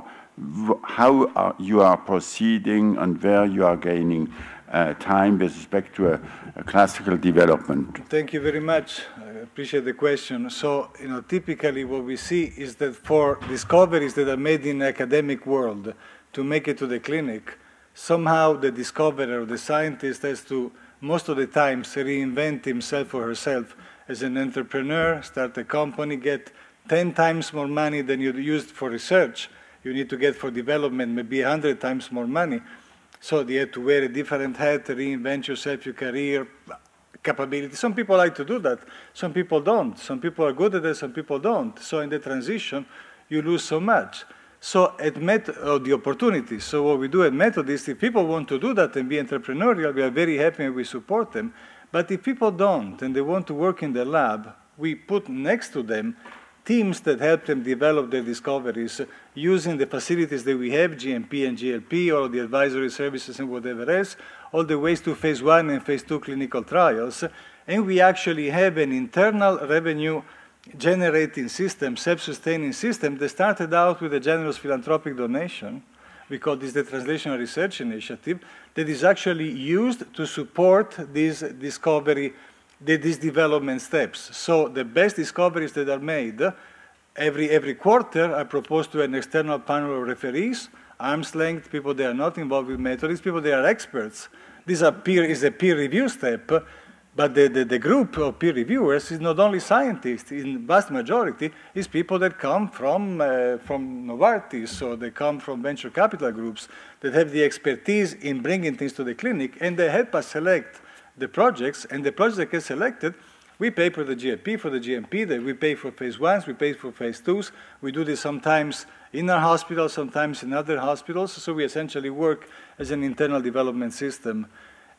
how are you are proceeding and where you are gaining uh, time with respect to a, a classical development? Thank you very much. I appreciate the question. So, you know, typically what we see is that for discoveries that are made in the academic world to make it to the clinic, somehow the discoverer or the scientist has to, most of the times, reinvent himself or herself as an entrepreneur, start a company, get ten times more money than you used for research. You need to get for development maybe a hundred times more money. So you have to wear a different hat, reinvent yourself, your career, capability. Some people like to do that. Some people don't. Some people are good at it, some people don't. So in the transition, you lose so much. So at Met oh, the opportunities. So what we do at Methodist, if people want to do that and be entrepreneurial, we are very happy and we support them. But if people don't and they want to work in the lab, we put next to them teams that help them develop their discoveries using the facilities that we have, G M P and G L P, all the advisory services and whatever else, all the ways to phase one and phase two clinical trials. And we actually have an internal revenue generating system, self-sustaining system that started out with a generous philanthropic donation. We call this the Translational Research Initiative, that is actually used to support this discovery, these development steps. So the best discoveries that are made, every, every quarter are proposed to an external panel of referees, arm's length, people that are not involved with Methodist, people that are experts. This are peer, is a peer review step, but the, the, the group of peer reviewers is not only scientists, in vast majority, is people that come from, uh, from Novartis, so they come from venture capital groups that have the expertise in bringing things to the clinic, and they help us select the projects, and the projects that get selected, we pay for the G L P, for the G M P, that we pay for phase ones, we pay for phase twos. We do this sometimes in our hospital, sometimes in other hospitals, so we essentially work as an internal development system.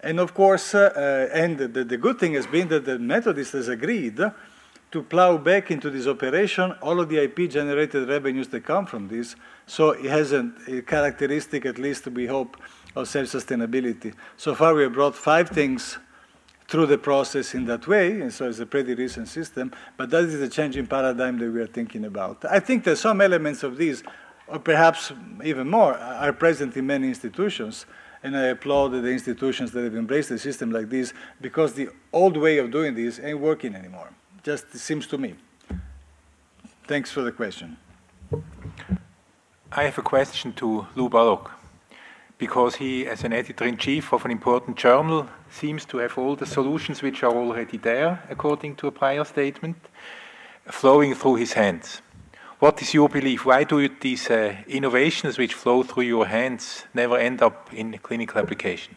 And of course, uh, uh, and the, the good thing has been that the Methodist has agreed to plow back into this operation all of the I P-generated revenues that come from this. So it has a, a characteristic, at least we hope, of self-sustainability. So far, we have brought five things through the process in that way, and so it's a pretty recent system, but that is the changing paradigm that we are thinking about. I think that some elements of these, or perhaps even more, are present in many institutions, and I applaud the institutions that have embraced a system like this, because the old way of doing this ain't working anymore. Just seems to me. Thanks for the question. I have a question to Lou Ballock, because he, as an editor-in-chief of an important journal, seems to have all the solutions which are already there, according to a prior statement, flowing through his hands. What is your belief? Why do you, these uh, innovations which flow through your hands never end up in clinical application?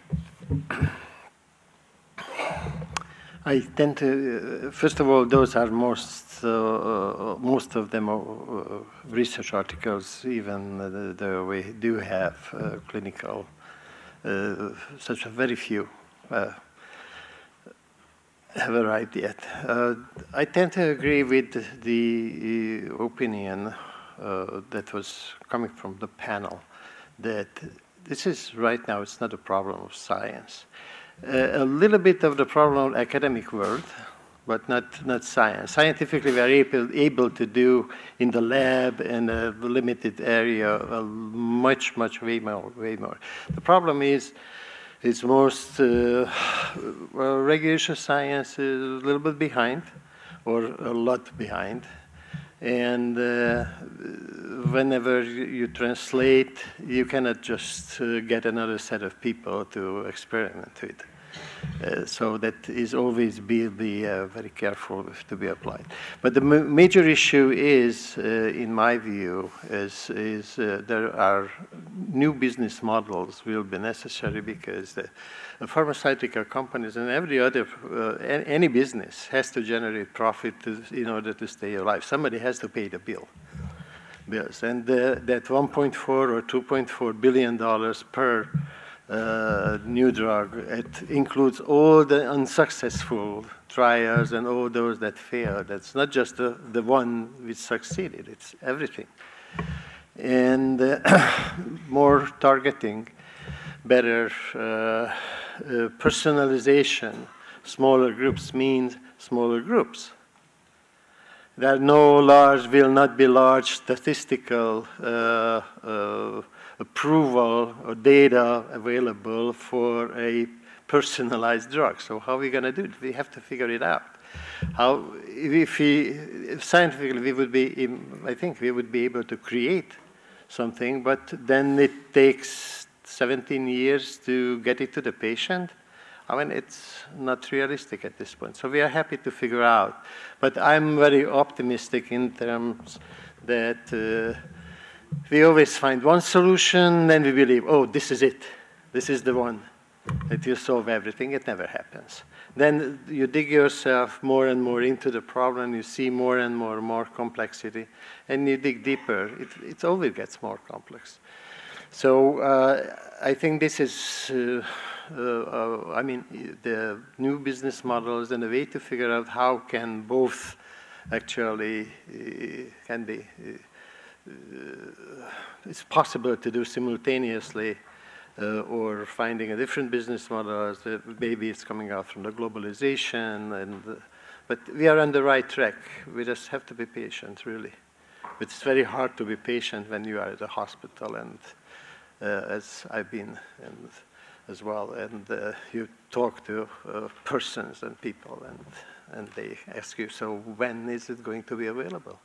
I tend to, uh, first of all, those are most, uh, uh, most of them are uh, research articles, even uh, the, the we do have uh, clinical, uh, such a very few uh, have arrived yet. Uh, I tend to agree with the uh, opinion uh, that was coming from the panel, that this is right now, it's not a problem of science. Uh, a little bit of the problem of academic world, but not, not science. Scientifically, we are able, able to do in the lab in a limited area uh, much, much, way more, way more. The problem is, it's most, uh, well, regulation science is a little bit behind, or a lot behind. And uh, whenever you translate, you cannot just uh, get another set of people to experiment with. Uh, so that is always be, be uh, very careful to be applied. But the ma major issue is, uh, in my view, is, is uh, there are new business models will be necessary, because the, the pharmaceutical companies and every other, uh, any business has to generate profit to, in order to stay alive. Somebody has to pay the bill. Bills. And uh, that one point four or two point four billion dollars per Uh, new drug, it includes all the unsuccessful trials and all those that failed. That's not just the, the one which succeeded, it's everything. And uh, more targeting, better uh, uh, personalization, smaller groups means smaller groups. There are no large, will not be large statistical uh, uh, approval or data available for a personalized drug. So how are we going to do it? We have to figure it out. How, if we, if scientifically, we would be, I think we would be able to create something, but then it takes seventeen years to get it to the patient. I mean, it's not realistic at this point. So we are happy to figure out. But I'm very optimistic in terms that uh, we always find one solution, then we believe, oh, this is it. This is the one that will solve everything. It never happens. Then you dig yourself more and more into the problem. You see more and more more complexity. And you dig deeper. It, it always gets more complex. So uh, I think this is, uh, uh, uh, I mean, the new business models and the way to figure out how can both actually uh, can be, uh, it's possible to do simultaneously, uh, or finding a different business model. Maybe it's coming out from the globalization, and uh, but we are on the right track. We just have to be patient, really. It's very hard to be patient when you are at a hospital, and uh, as I've been and as well, and uh, you talk to uh, persons and people, and and they ask you, so when is it going to be available?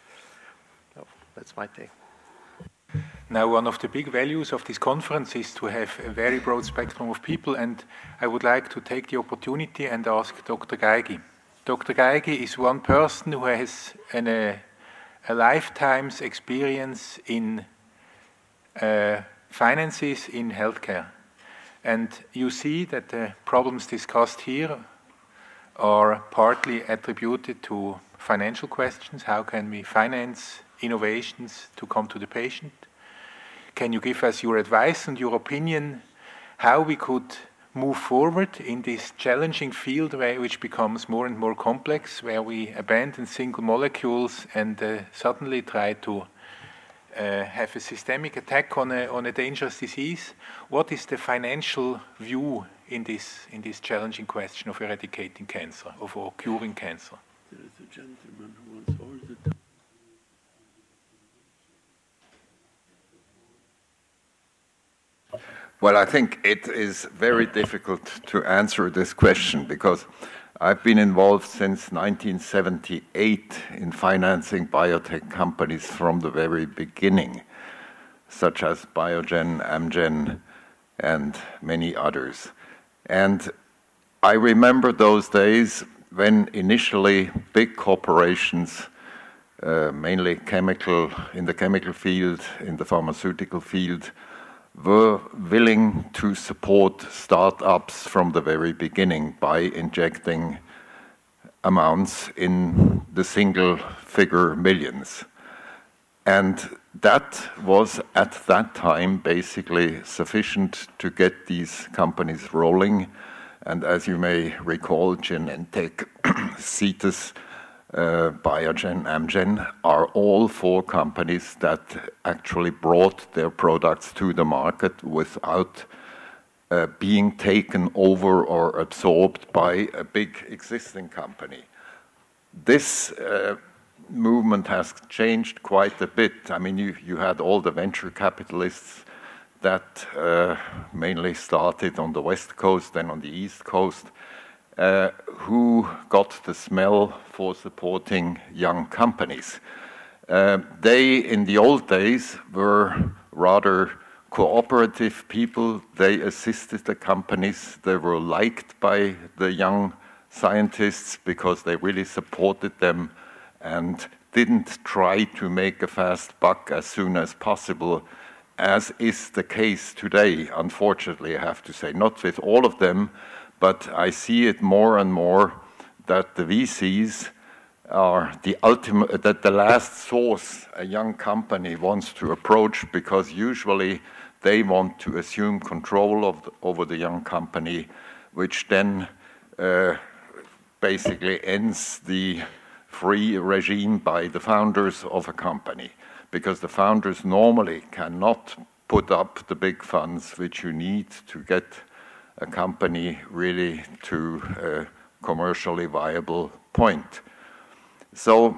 So that's my take. Now, one of the big values of this conference is to have a very broad spectrum of people, and I would like to take the opportunity and ask Doctor Geigi. Doctor Geigi is one person who has an, uh, a lifetime's experience in uh, finances in healthcare. And you see that the problems discussed here are partly attributed to financial questions. How can we finance innovations to come to the patient? Can you give us your advice and your opinion how we could move forward in this challenging field where, which becomes more and more complex, where we abandon single molecules and uh, suddenly try to uh, have a systemic attack on a, on a dangerous disease? What is the financial view in this, in this challenging question of eradicating cancer, of or curing cancer? There is a gentleman who wants all the time. Well, I think it is very difficult to answer this question because I've been involved since nineteen seventy-eight in financing biotech companies from the very beginning, such as Biogen, Amgen, and many others. And I remember those days when initially big corporations, uh, mainly chemical, in the chemical field, in the pharmaceutical field, were willing to support startups from the very beginning by injecting amounts in the single figure millions. And that was at that time basically sufficient to get these companies rolling. And as you may recall, Genentech, Cetus, Uh, Biogen, Amgen are all four companies that actually brought their products to the market without uh, being taken over or absorbed by a big existing company. This uh, movement has changed quite a bit. I mean, you, you had all the venture capitalists that uh, mainly started on the West Coast and on the East Coast, Uh, who got the smell for supporting young companies. Uh, they, in the old days, were rather cooperative people. They assisted the companies. They were liked by the young scientists because they really supported them and didn't try to make a fast buck as soon as possible, as is the case today, unfortunately, I have to say. Not with all of them, but I see it more and more that the V Cs are the ultimate, that the last source a young company wants to approach, because usually they want to assume control of the, over the young company, which then uh, basically ends the free regime by the founders of a company, because the founders normally cannot put up the big funds which you need to get a company really to a commercially viable point. So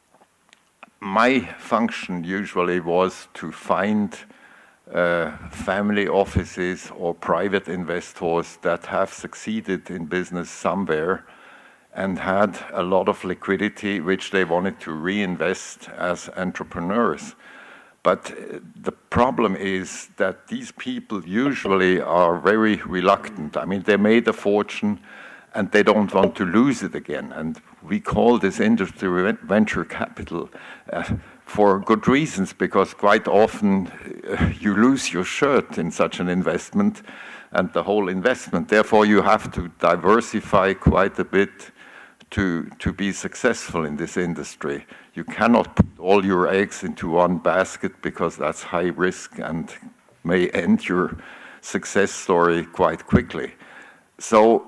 my function usually was to find uh, family offices or private investors that have succeeded in business somewhere and had a lot of liquidity which they wanted to reinvest as entrepreneurs. But the problem is that these people usually are very reluctant. I mean, they made a fortune and they don't want to lose it again. And we call this industry venture capital uh, for good reasons, because quite often uh, you lose your shirt in such an investment and the whole investment. Therefore, you have to diversify quite a bit to, to be successful in this industry. You cannot put all your eggs into one basket, because that's high risk and may end your success story quite quickly. So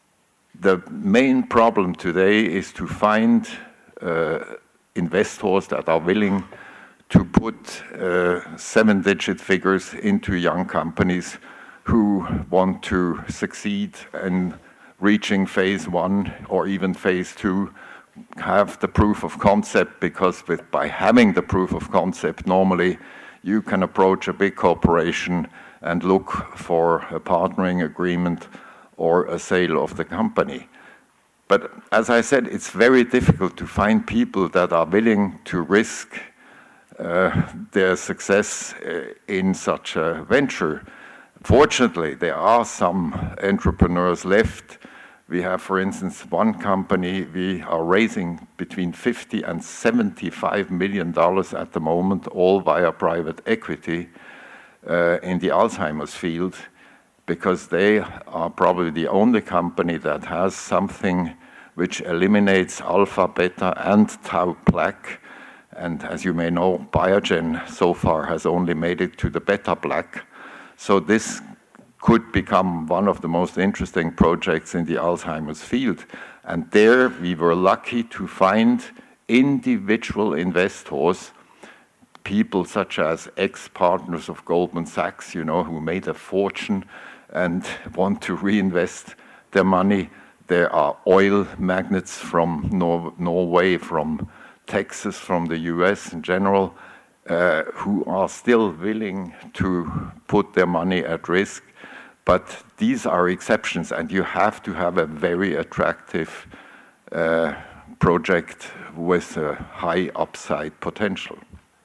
the main problem today is to find uh, investors that are willing to put uh, seven-digit figures into young companies who want to succeed in reaching phase one or even phase two, have the proof of concept, because with, by having the proof of concept, normally you can approach a big corporation and look for a partnering agreement or a sale of the company. But as I said, it's very difficult to find people that are willing to risk uh, their success uh, in such a venture. Fortunately, there are some entrepreneurs left. We have, for instance, one company, we are raising between fifty and seventy-five million dollars at the moment, all via private equity uh, in the Alzheimer's field, because they are probably the only company that has something which eliminates alpha, beta, and tau plaque. And as you may know, Biogen so far has only made it to the beta plaque. So this could become one of the most interesting projects in the Alzheimer's field. And there we were lucky to find individual investors, people such as ex-partners of Goldman Sachs, you know, who made a fortune and want to reinvest their money. There are oil magnates from Nor Norway, from Texas, from the U S in general, uh, who are still willing to put their money at risk. But these are exceptions, and you have to have a very attractive uh, project with a high upside potential.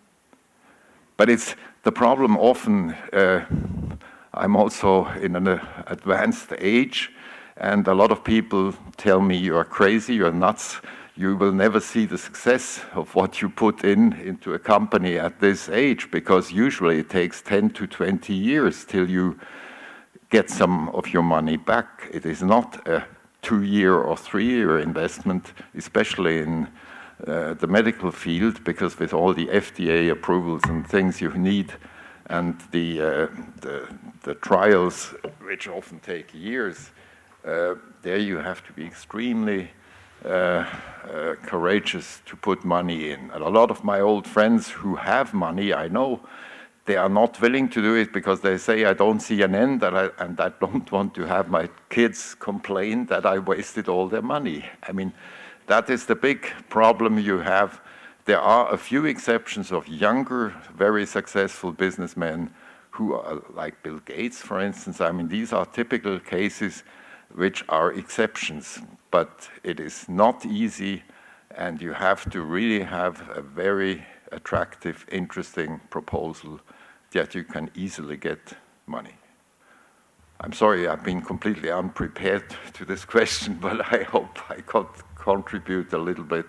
But it's the problem often, uh, I'm also in an uh, advanced age, and a lot of people tell me you're crazy, you're nuts, you will never see the success of what you put in into a company at this age, because usually it takes ten to twenty years till you get some of your money back. It is not a two-year or three-year investment, especially in uh, the medical field, because with all the F D A approvals and things you need, and the, uh, the, the trials, which often take years, uh, there you have to be extremely uh, uh, courageous to put money in. And a lot of my old friends who have money, I know, they are not willing to do it because they say, I don't see an end, and I, and I don't want to have my kids complain that I wasted all their money. I mean, that is the big problem you have. There are a few exceptions of younger, very successful businessmen who are like Bill Gates, for instance. I mean, these are typical cases which are exceptions, but it is not easy, and you have to really have a very attractive, interesting proposal that you can easily get money. I'm sorry, I've been completely unprepared to this question, but I hope I could contribute a little bit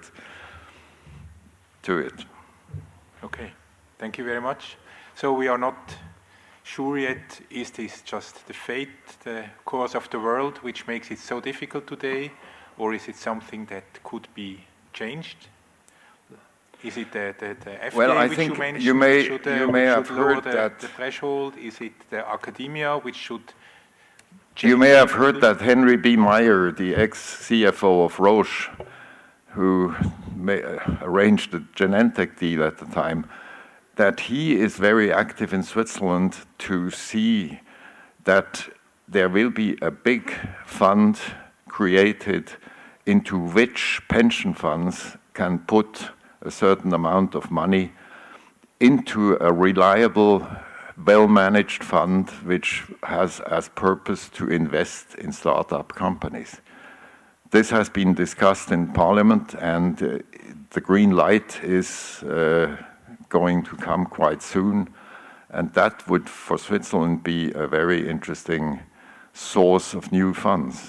to it. Okay, thank you very much. So we are not sure yet, is this just the fate, the course of the world, which makes it so difficult today, or is it something that could be changed? Is it the, the, the F D A well, I which think you mentioned, you may, should, uh, you may have lower heard the, that the threshold? Is it the academia which should You may have heard that Henry B. Meyer, the ex-C F O of Roche, who may, uh, arranged the Genentech deal at the time, that he is very active in Switzerland to see that there will be a big fund created into which pension funds can put a certain amount of money into a reliable, well-managed fund which has as purpose to invest in startup companies. This has been discussed in Parliament, and uh, the green light is uh, going to come quite soon, and that would, for Switzerland, be a very interesting source of new funds.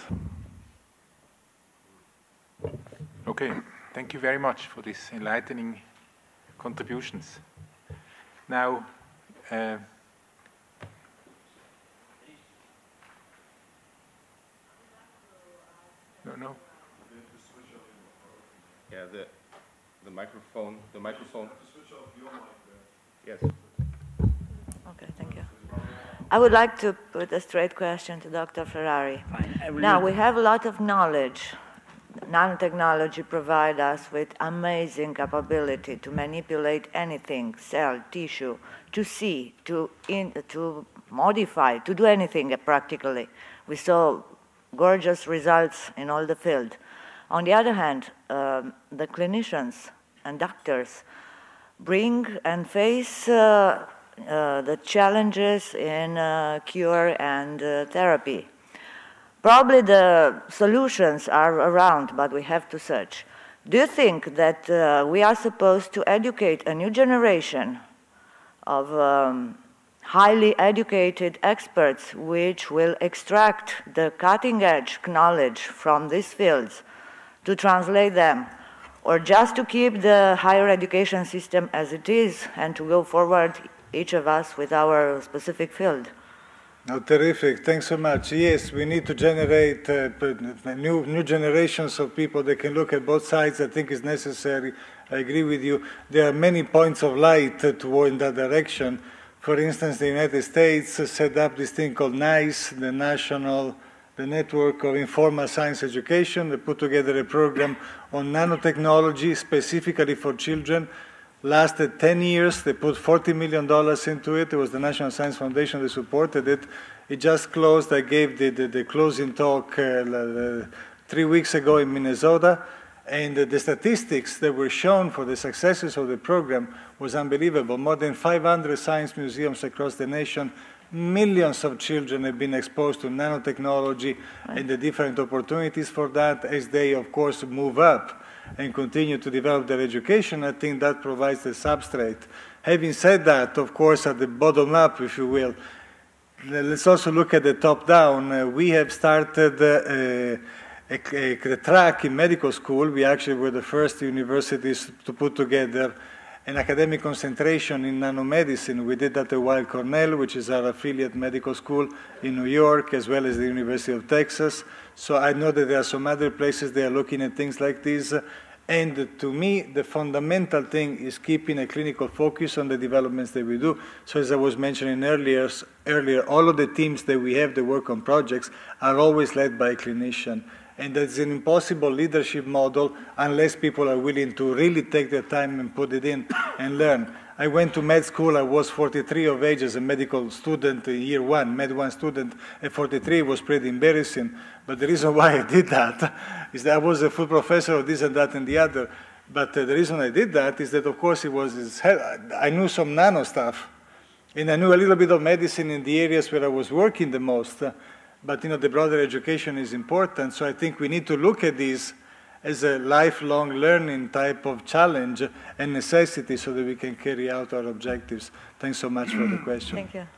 Okay, thank you very much for these enlightening contributions. Now, uh, no, no. Yeah, the the microphone, the microphone. Yes. Okay, thank you. I would like to put a straight question to Doctor Ferrari. Fine. Now, we have a lot of knowledge. Nanotechnology provides us with amazing capability to manipulate anything, cell, tissue, to see, to, in, to modify, to do anything practically. We saw gorgeous results in all the field. On the other hand, um, the clinicians and doctors bring and face uh, uh, the challenges in uh, cure and uh, therapy. Probably the solutions are around, but we have to search. Do you think that uh, we are supposed to educate a new generation of um, highly educated experts which will extract the cutting-edge knowledge from these fields to translate them, or just to keep the higher education system as it is and to go forward, each of us with our specific field? Oh, terrific. Thanks so much. Yes, we need to generate uh, new, new generations of people that can look at both sides. I think is necessary. I agree with you. There are many points of light uh, to go in that direction. For instance, the United States set up this thing called NICE, the National, the Network of Informal Science Education. They put together a program on nanotechnology specifically for children. Lasted ten years. They put forty million dollars into it. It was the National Science Foundation that supported it. It just closed. I gave the, the, the closing talk uh, three weeks ago in Minnesota. And the statistics that were shown for the successes of the program was unbelievable. More than five hundred science museums across the nation, millions of children have been exposed to nanotechnology right. and the different opportunities for that as they, of course, move up and continue to develop their education. I think that provides the substrate. Having said that, of course, at the bottom up, if you will, let's also look at the top down. Uh, we have started uh, A, a, a track in medical school. We actually were the first universities to put together an academic concentration in nanomedicine. We did that at Weill Cornell, which is our affiliate medical school in New York, as well as the University of Texas. So I know that there are some other places they are looking at things like this. And to me, the fundamental thing is keeping a clinical focus on the developments that we do. So as I was mentioning earlier, earlier, all of the teams that we have that work on projects are always led by a clinician. And that's an impossible leadership model unless people are willing to really take their time and put it in and learn. I went to med school. I was forty-three of age as a medical student in year one, med one student. At forty-three was pretty embarrassing. But the reason why I did that is that I was a full professor of this and that and the other. But uh, the reason I did that is that, of course, it was his head. I knew some nano stuff. And I knew a little bit of medicine in the areas where I was working the most. Uh, But, you know, the broader education is important, so I think we need to look at this as a lifelong learning type of challenge and necessity so that we can carry out our objectives. Thanks so much for the question. Thank you.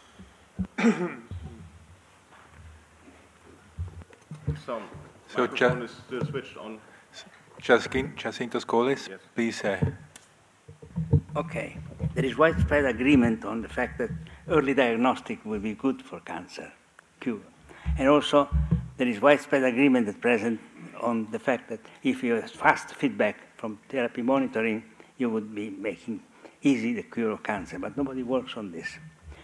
So, so microphone is still switched on. Jacinto Scoles, yes. Please. Uh, okay. There is widespread agreement on the fact that early diagnostic will be good for cancer cure. And also, there is widespread agreement at present on the fact that if you have fast feedback from therapy monitoring, you would be making easy the cure of cancer, but nobody works on this.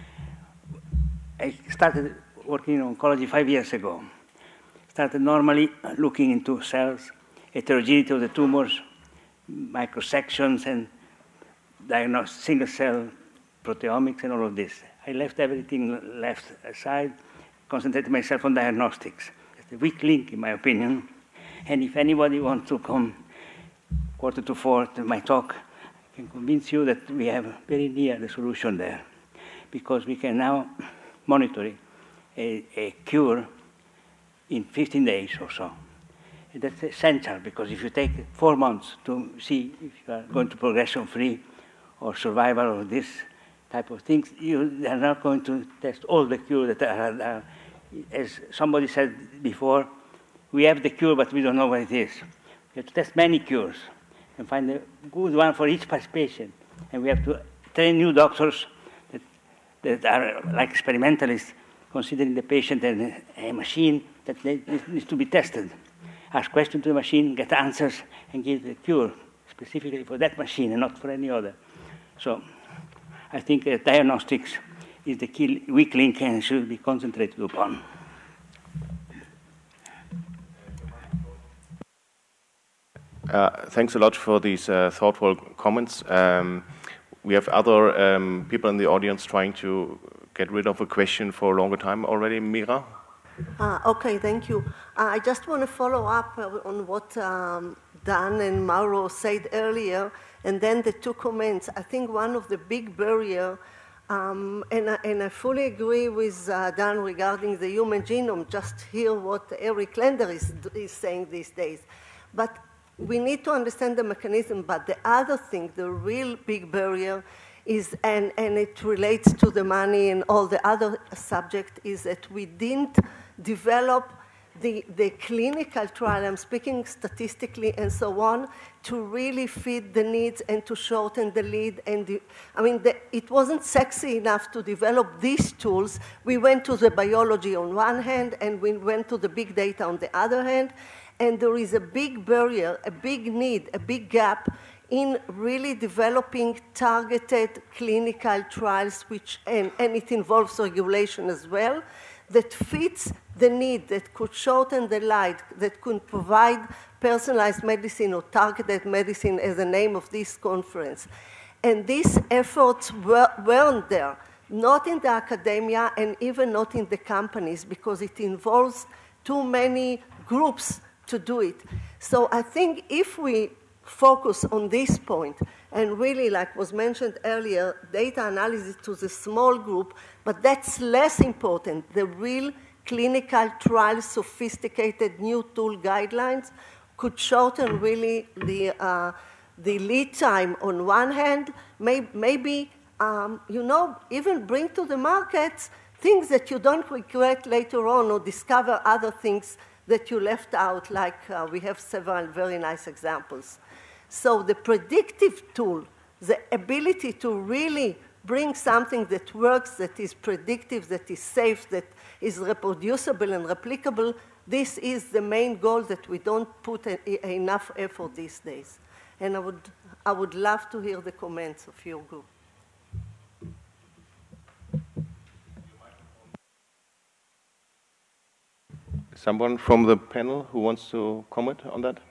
I started working in oncology five years ago. Started normally looking into cells, heterogeneity of the tumors, microsections, and diagnose single cell proteomics and all of this. I left everything left aside, concentrated myself on diagnostics. It's a weak link, in my opinion. And if anybody wants to come quarter to four to my talk, I can convince you that we have very near the solution there, because we can now monitor a, a cure in fifteen days or so. And that's essential, because if you take four months to see if you are going to progression-free or survival or this type of things, you are not going to test all the cure that are, are, as somebody said before, we have the cure, but we don't know what it is. We have to test many cures and find a good one for each patient. And we have to train new doctors that, that are like experimentalists, considering the patient as a, a machine that needs to be tested. Ask questions to the machine, get answers, and give the cure specifically for that machine and not for any other. So I think uh, diagnostics is the key weak link and should be concentrated upon. Uh, thanks a lot for these uh, thoughtful comments. Um, we have other um, people in the audience trying to get rid of a question for a longer time already. Mira? Uh, okay, thank you. Uh, I just want to follow up on what um, Dan and Mauro said earlier, and then the two comments. I think one of the big barriers, um, and, I, and I fully agree with uh, Dan regarding the human genome, just hear what Eric Lander is, is saying these days. But we need to understand the mechanism, but the other thing, the real big barrier is, and, and it relates to the money and all the other subject, is that we didn't develop the, the clinical trial, I'm speaking statistically and so on, to really fit the needs and to shorten the lead. And the, I mean, the, it wasn't sexy enough to develop these tools. We went to the biology on one hand, and we went to the big data on the other hand. And there is a big barrier, a big need, a big gap in really developing targeted clinical trials, which, and, and it involves regulation as well, that fits the need, that could shorten the light, that could provide personalized medicine or targeted medicine as the name of this conference. And these efforts were, weren't there, not in the academia and even not in the companies, because it involves too many groups to do it. So I think if we focus on this point, and really, like was mentioned earlier, data analysis to the small group, but that's less important. The real clinical trial, sophisticated new tool guidelines could shorten really the, uh, the lead time on one hand, may, maybe, um, you know, even bring to the markets things that you don't regret later on or discover other things that you left out, like uh, we have several very nice examples. So the predictive tool, the ability to really bring something that works, that is predictive, that is safe, that is reproducible and replicable, this is the main goal that we don't put a, a, enough effort these days. And I would, I would love to hear the comments of your group. Someone from the panel who wants to comment on that?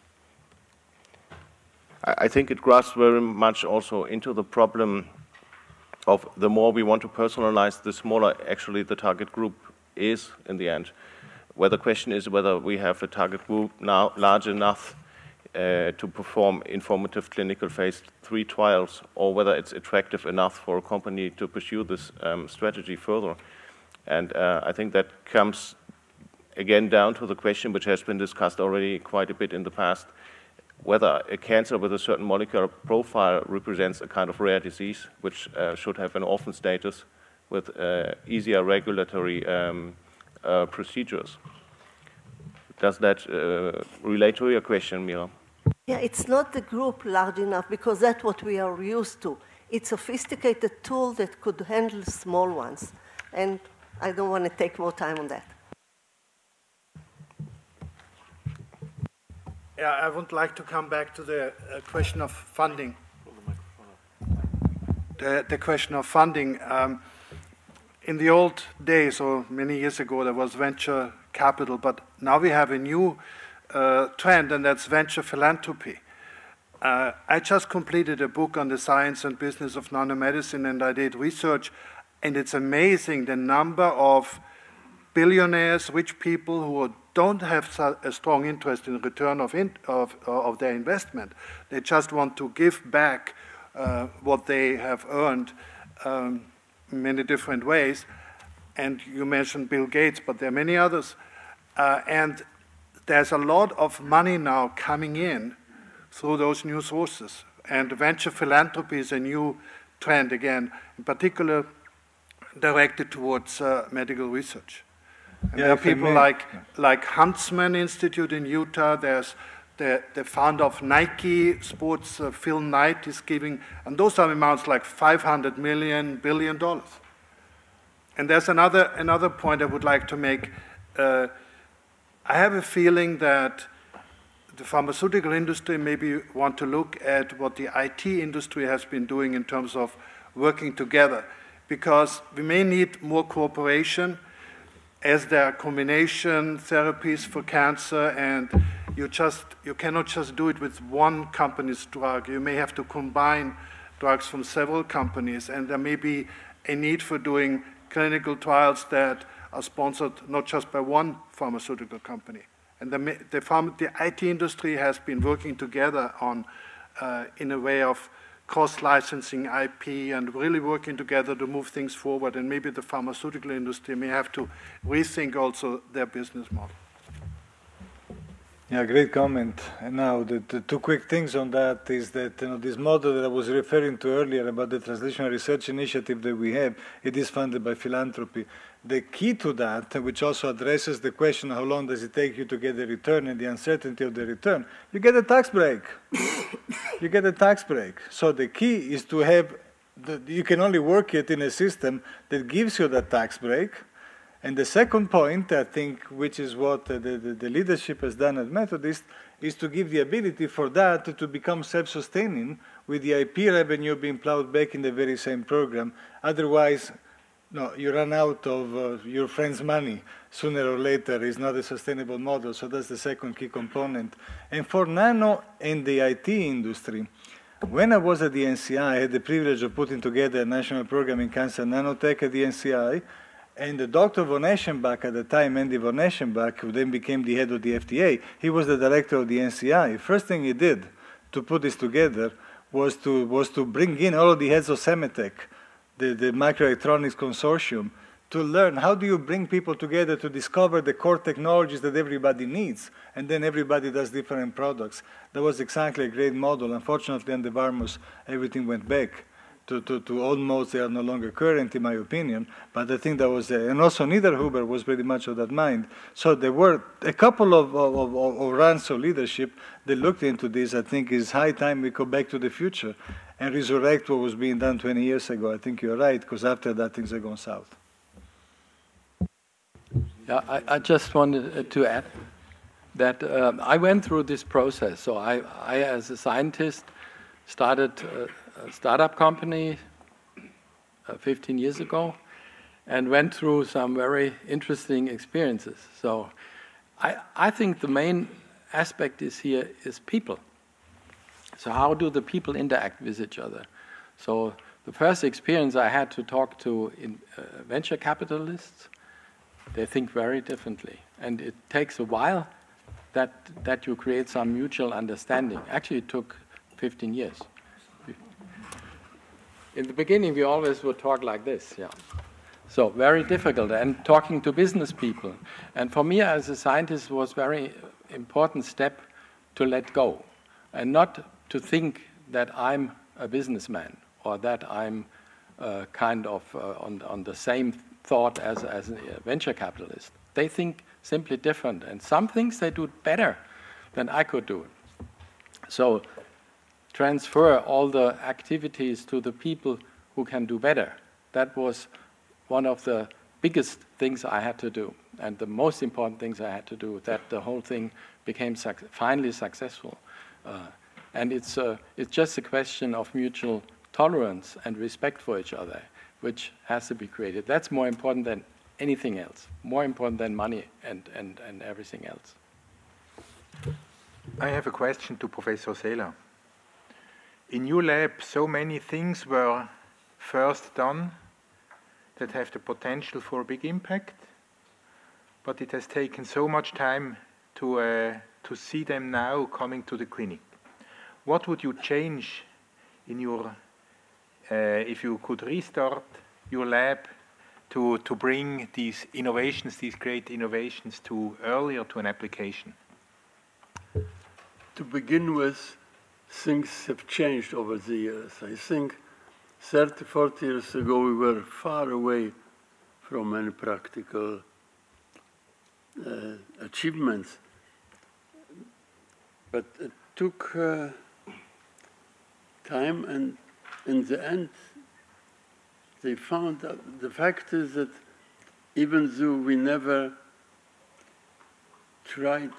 I think it grasps very much also into the problem of the more we want to personalize, the smaller actually the target group is in the end. Where the question is whether we have a target group now large enough uh, to perform informative clinical phase three trials, or whether it's attractive enough for a company to pursue this um, strategy further. And uh, I think that comes again down to the question which has been discussed already quite a bit in the past, whether a cancer with a certain molecular profile represents a kind of rare disease, which uh, should have an orphan status with uh, easier regulatory um, uh, procedures. Does that uh, relate to your question, Mira? Yeah, it's not the group large enough, because that's what we are used to. It's a sophisticated tool that could handle small ones. And I don't want to take more time on that. Yeah, I would like to come back to the uh, question of funding. The, the question of funding. Um, in the old days, or many years ago, there was venture capital, but now we have a new uh, trend, and that's venture philanthropy. Uh, I just completed a book on the science and business of nanomedicine, and I did research, and it's amazing the number of billionaires, rich people who don't have a strong interest in return of, in, of, of their investment. They just want to give back uh, what they have earned um, in many different ways. And you mentioned Bill Gates, but there are many others. Uh, and there's a lot of money now coming in through those new sources. And venture philanthropy is a new trend, again, in particular directed towards uh, medical research. And Yeah, there are if I people may. like, like Huntsman Institute in Utah. There's the, the founder of Nike Sports, uh, Phil Knight, is giving, and those are amounts like five hundred million, billion dollars. And there's another, another point I would like to make. Uh, I have a feeling that the pharmaceutical industry maybe want to look at what the I T industry has been doing in terms of working together, because we may need more cooperation, as there are combination therapies for cancer, and you just you cannot just do it with one company's drug. You may have to combine drugs from several companies, and there may be a need for doing clinical trials that are sponsored not just by one pharmaceutical company. And the, the, pharma, the I T industry has been working together on, uh, in a way of cross-licensing I P and really working together to move things forward. And maybe the pharmaceutical industry may have to rethink also their business model. Yeah, great comment. And now, the, the two quick things on that is that, you know, this model that I was referring to earlier about the translational research initiative that we have, it is funded by philanthropy. The key to that, which also addresses the question, how long does it take you to get a return and the uncertainty of the return, you get a tax break. You get a tax break. So the key is to have, the, you can only work it in a system that gives you that tax break. And the second point, I think, which is what the, the, the leadership has done at Methodist, is to give the ability for that to become self-sustaining with the I P revenue being plowed back in the very same program. Otherwise, no, you run out of uh, your friend's money sooner or later. It's not a sustainable model, so that's the second key component. And for nano and the I T industry, when I was at the N C I, I had the privilege of putting together a national program in cancer nanotech at the N C I, and Doctor von Eschenbach at the time, Andy von Eschenbach, who then became the head of the F D A, he was the director of the N C I. First thing he did to put this together was to, was to bring in all of the heads of Semetech, the, the microelectronics consortium, to learn how do you bring people together to discover the core technologies that everybody needs, and then everybody does different products. That was exactly a great model. Unfortunately, under Varmus, everything went back to, to, to old modes. They are no longer current, in my opinion, but I think that was, a, and also Niederhuber was pretty much of that mind. So there were a couple of, of, of, of runs of leadership that looked into this. I think it's high time we go back to the future and resurrect what was being done twenty years ago. I think you're right, because after that, things are going south. Yeah, I, I just wanted to add that um, I went through this process. So I, I as a scientist, started a, a startup company uh, fifteen years ago and went through some very interesting experiences. So I, I think the main aspect is here is people. So how do the people interact with each other? So the first experience I had to talk to in, uh, venture capitalists. They think very differently, and it takes a while that that you create some mutual understanding. Actually, it took fifteen years. In the beginning, we always would talk like this, yeah. So very difficult, and talking to business people. And for me, as a scientist, it was a very important step to let go, and not to think that I'm a businessman or that I'm uh, kind of uh, on on the same thought as, as a venture capitalist. They think simply different, and some things they do better than I could do. So transfer all the activities to the people who can do better. That was one of the biggest things I had to do, and the most important things I had to do, that the whole thing became suc finally successful. Uh, and it's, uh, it's just a question of mutual tolerance and respect for each other, which has to be created. That's more important than anything else, more important than money and, and, and everything else. I have a question to Professor Sela. In your lab, so many things were first done that have the potential for a big impact, but it has taken so much time to, uh, to see them now coming to the clinic. What would you change in your Uh, if you could restart your lab to, to bring these innovations, these great innovations to earlier to an application? To begin with, things have changed over the years. I think thirty, forty years ago we were far away from any practical uh, achievements. But it took uh, time, and in the end, they found that the fact is that even though we never tried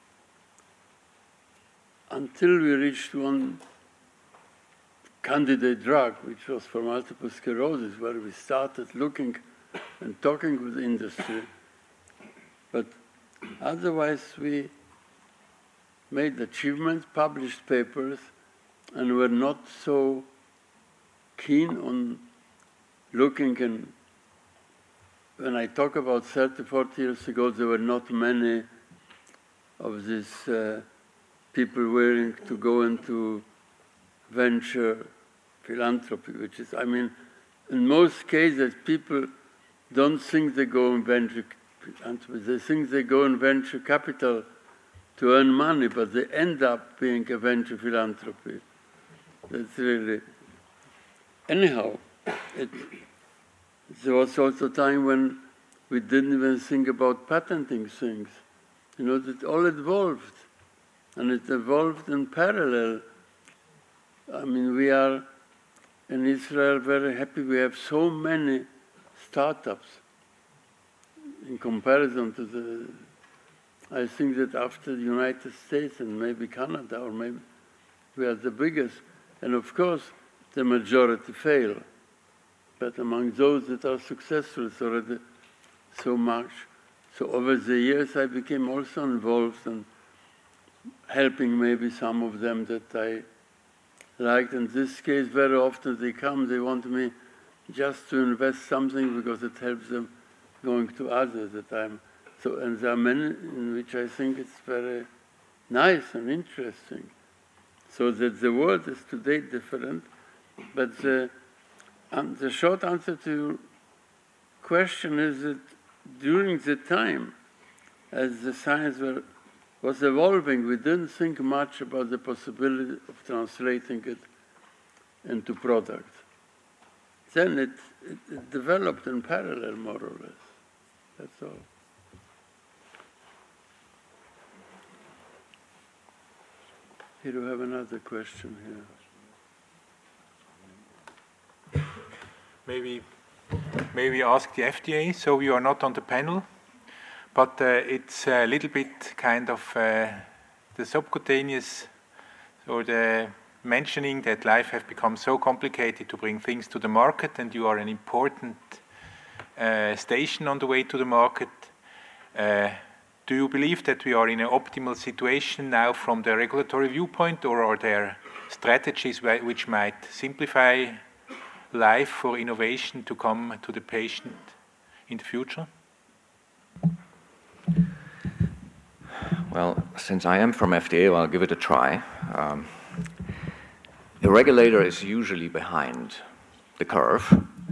until we reached one candidate drug, which was for multiple sclerosis, where we started looking and talking with the industry. But otherwise, we made achievements, published papers, and were not so keen on looking. And when I talk about thirty, forty years ago, there were not many of these uh, people willing to go into venture philanthropy, which is, I mean, in most cases, people don't think they go in venture philanthropy. They think they go in venture capital to earn money, but they end up being a venture philanthropy. That's really... Anyhow, it, there was also a time when we didn't even think about patenting things. You know, it all evolved, and it evolved in parallel. I mean, we are in Israel very happy we have so many startups in comparison to the I think that after the United States and maybe Canada, or maybe we are the biggest, and of course the majority fail. But among those that are successful, it's already so much. So over the years, I became also involved in helping maybe some of them that I liked. In this case, very often they come, they want me just to invest something because it helps them going to others that I'm. So, and there are many in which I think it's very nice and interesting. So that the world is today different, but the, um, the short answer to your question is that during the time, as the science were, was evolving, we didn't think much about the possibility of translating it into products. Then it, it, it developed in parallel, more or less. That's all. Here we have another question here. Maybe, maybe ask the F D A. So you are not on the panel, but uh, it's a little bit kind of uh, the subcutaneous, or the mentioning that life has become so complicated to bring things to the market, and you are an important uh, station on the way to the market. Uh, Do you believe that we are in an optimal situation now from the regulatory viewpoint, or are there strategies which might simplify life for innovation to come to the patient in the future? Well, since I am from F D A, well, I'll give it a try. Um, the regulator is usually behind the curve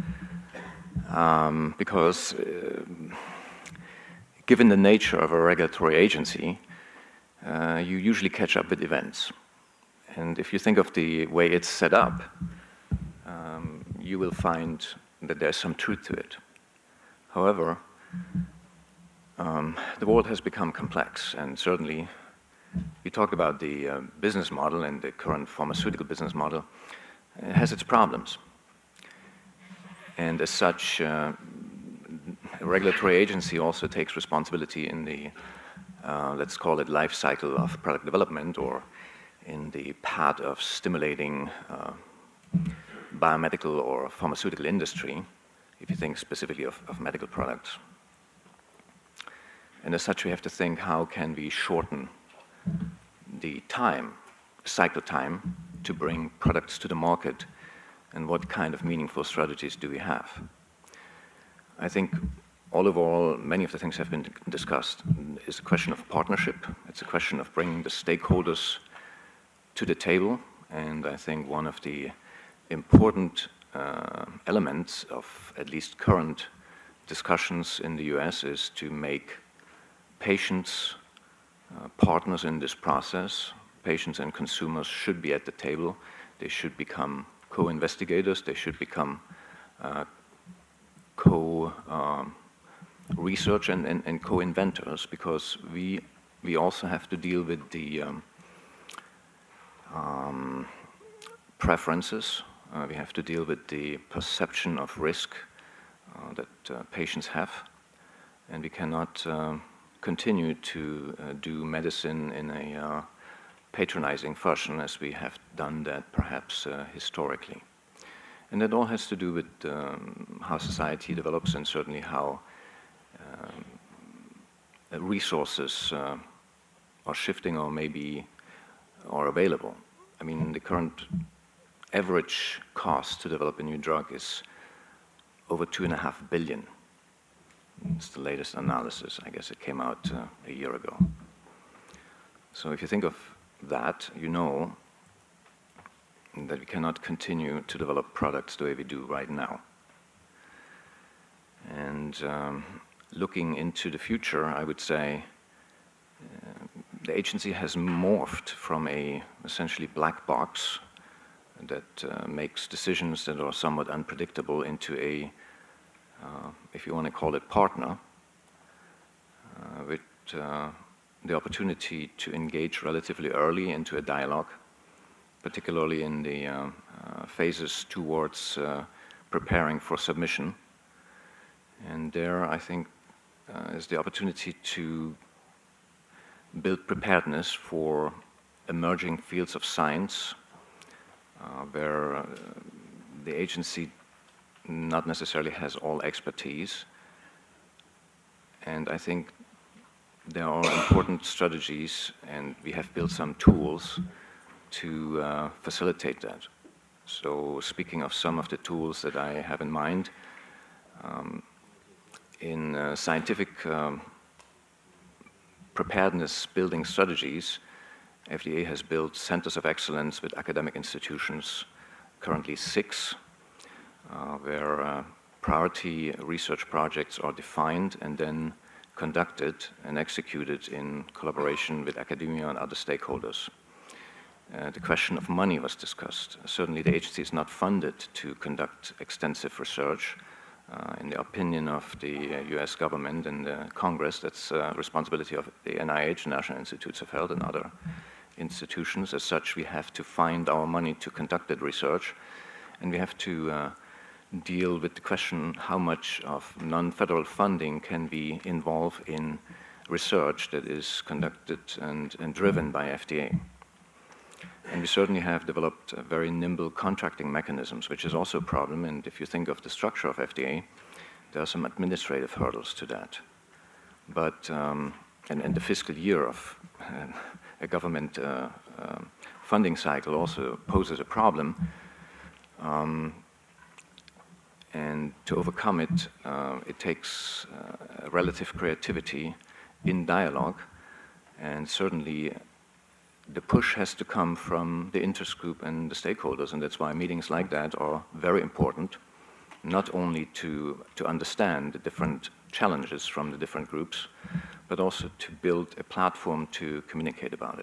um, because uh, given the nature of a regulatory agency, uh, you usually catch up with events. And if you think of the way it's set up, um, you will find that there's some truth to it. However, um, the world has become complex, and certainly we talked about the uh, business model, and the current pharmaceutical business model uh, has its problems. And as such, uh, a regulatory agency also takes responsibility in the, uh, let's call it, life cycle of product development, or in the path of stimulating uh, biomedical or pharmaceutical industry, if you think specifically of, of medical products. And as such, we have to think, how can we shorten the time, cycle time, to bring products to the market, and what kind of meaningful strategies do we have? I think all of all, many of the things have been discussed. It's a question of partnership. It's a question of bringing the stakeholders to the table. And I think one of the important uh, elements of at least current discussions in the U S is to make patients uh, partners in this process. Patients and consumers should be at the table. They should become co-investigators. They should become uh, co-research um, and, and, and co-inventors, because we, we also have to deal with the um, um, preferences. Uh, we have to deal with the perception of risk uh, that uh, patients have. And we cannot uh, continue to uh, do medicine in a uh, patronizing fashion as we have done that perhaps uh, historically. And that all has to do with um, how society develops, and certainly how um, resources uh, are shifting, or maybe are available. I mean, the current average cost to develop a new drug is over two and a half billion. It's the latest analysis. I guess it came out uh, a year ago. So if you think of that, you know that we cannot continue to develop products the way we do right now. And um, looking into the future, I would say uh, the agency has morphed from a essentially black box that uh, makes decisions that are somewhat unpredictable into a, uh, if you want to call it, partner, uh, with uh, the opportunity to engage relatively early into a dialogue, particularly in the uh, uh, phases towards uh, preparing for submission. And there, I think, uh, is the opportunity to build preparedness for emerging fields of science uh, where uh, the agency not necessarily has all expertise. And I think there are important strategies, and we have built some tools to uh, facilitate that. So speaking of some of the tools that I have in mind, um, in uh, scientific um, preparedness building strategies, F D A has built centers of excellence with academic institutions, currently six, uh, where uh, priority research projects are defined and then conducted and executed in collaboration with academia and other stakeholders. Uh, the question of money was discussed. Certainly the agency is not funded to conduct extensive research. Uh, in the opinion of the uh, U S government and the Congress, that's uh, responsibility of the N I H, National Institutes of Health, and other institutions. As such, we have to find our money to conduct that research, and we have to uh, deal with the question how much of non-federal funding can we involve in research that is conducted and, and driven by F D A. And we certainly have developed uh, very nimble contracting mechanisms, which is also a problem. And if you think of the structure of F D A, there are some administrative hurdles to that. But, um, and, and the fiscal year of uh, a government uh, uh, funding cycle also poses a problem. Um, and to overcome it, uh, it takes uh, relative creativity in dialogue, and certainly the push has to come from the interest group and the stakeholders, and that's why meetings like that are very important, not only to, to understand the different challenges from the different groups, but also to build a platform to communicate about it.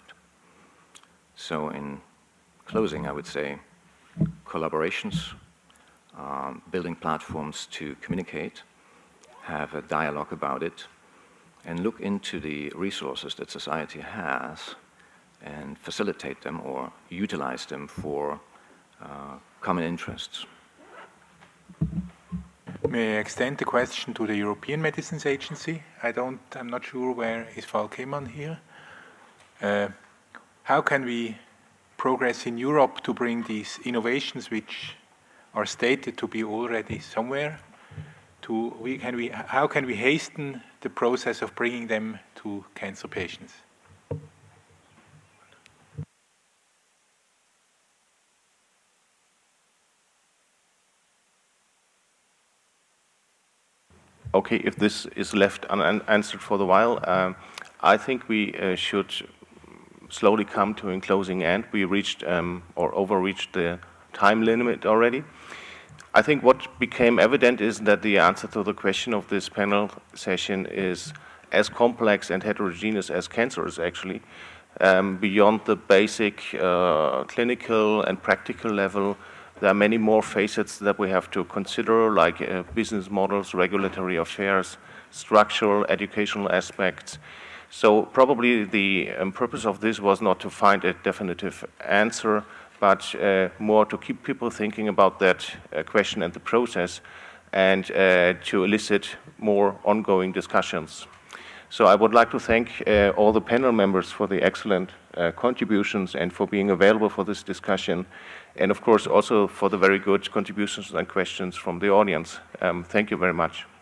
So in closing, I would say collaborations, um, building platforms to communicate, have a dialogue about it, and look into the resources that society has and facilitate them or utilize them for uh, common interests. May I extend the question to the European Medicines Agency? I don't, I'm not sure where is Val Keman here. Uh, how can we progress in Europe to bring these innovations which are stated to be already somewhere to, we, can we, how can we hasten the process of bringing them to cancer patients? Okay, if this is left unanswered for the while, um, I think we uh, should slowly come to a closing end. We reached um, or overreached the time limit already. I think what became evident is that the answer to the question of this panel session is as complex and heterogeneous as cancer is actually. Um, beyond the basic uh, clinical and practical level, there are many more facets that we have to consider, like uh, business models, regulatory affairs, structural, educational aspects. So probably the um, purpose of this was not to find a definitive answer, but uh, more to keep people thinking about that uh, question and the process, and uh, to elicit more ongoing discussions. So I would like to thank uh, all the panel members for the excellent uh, contributions and for being available for this discussion, and of course also for the very good contributions and questions from the audience. Um, thank you very much.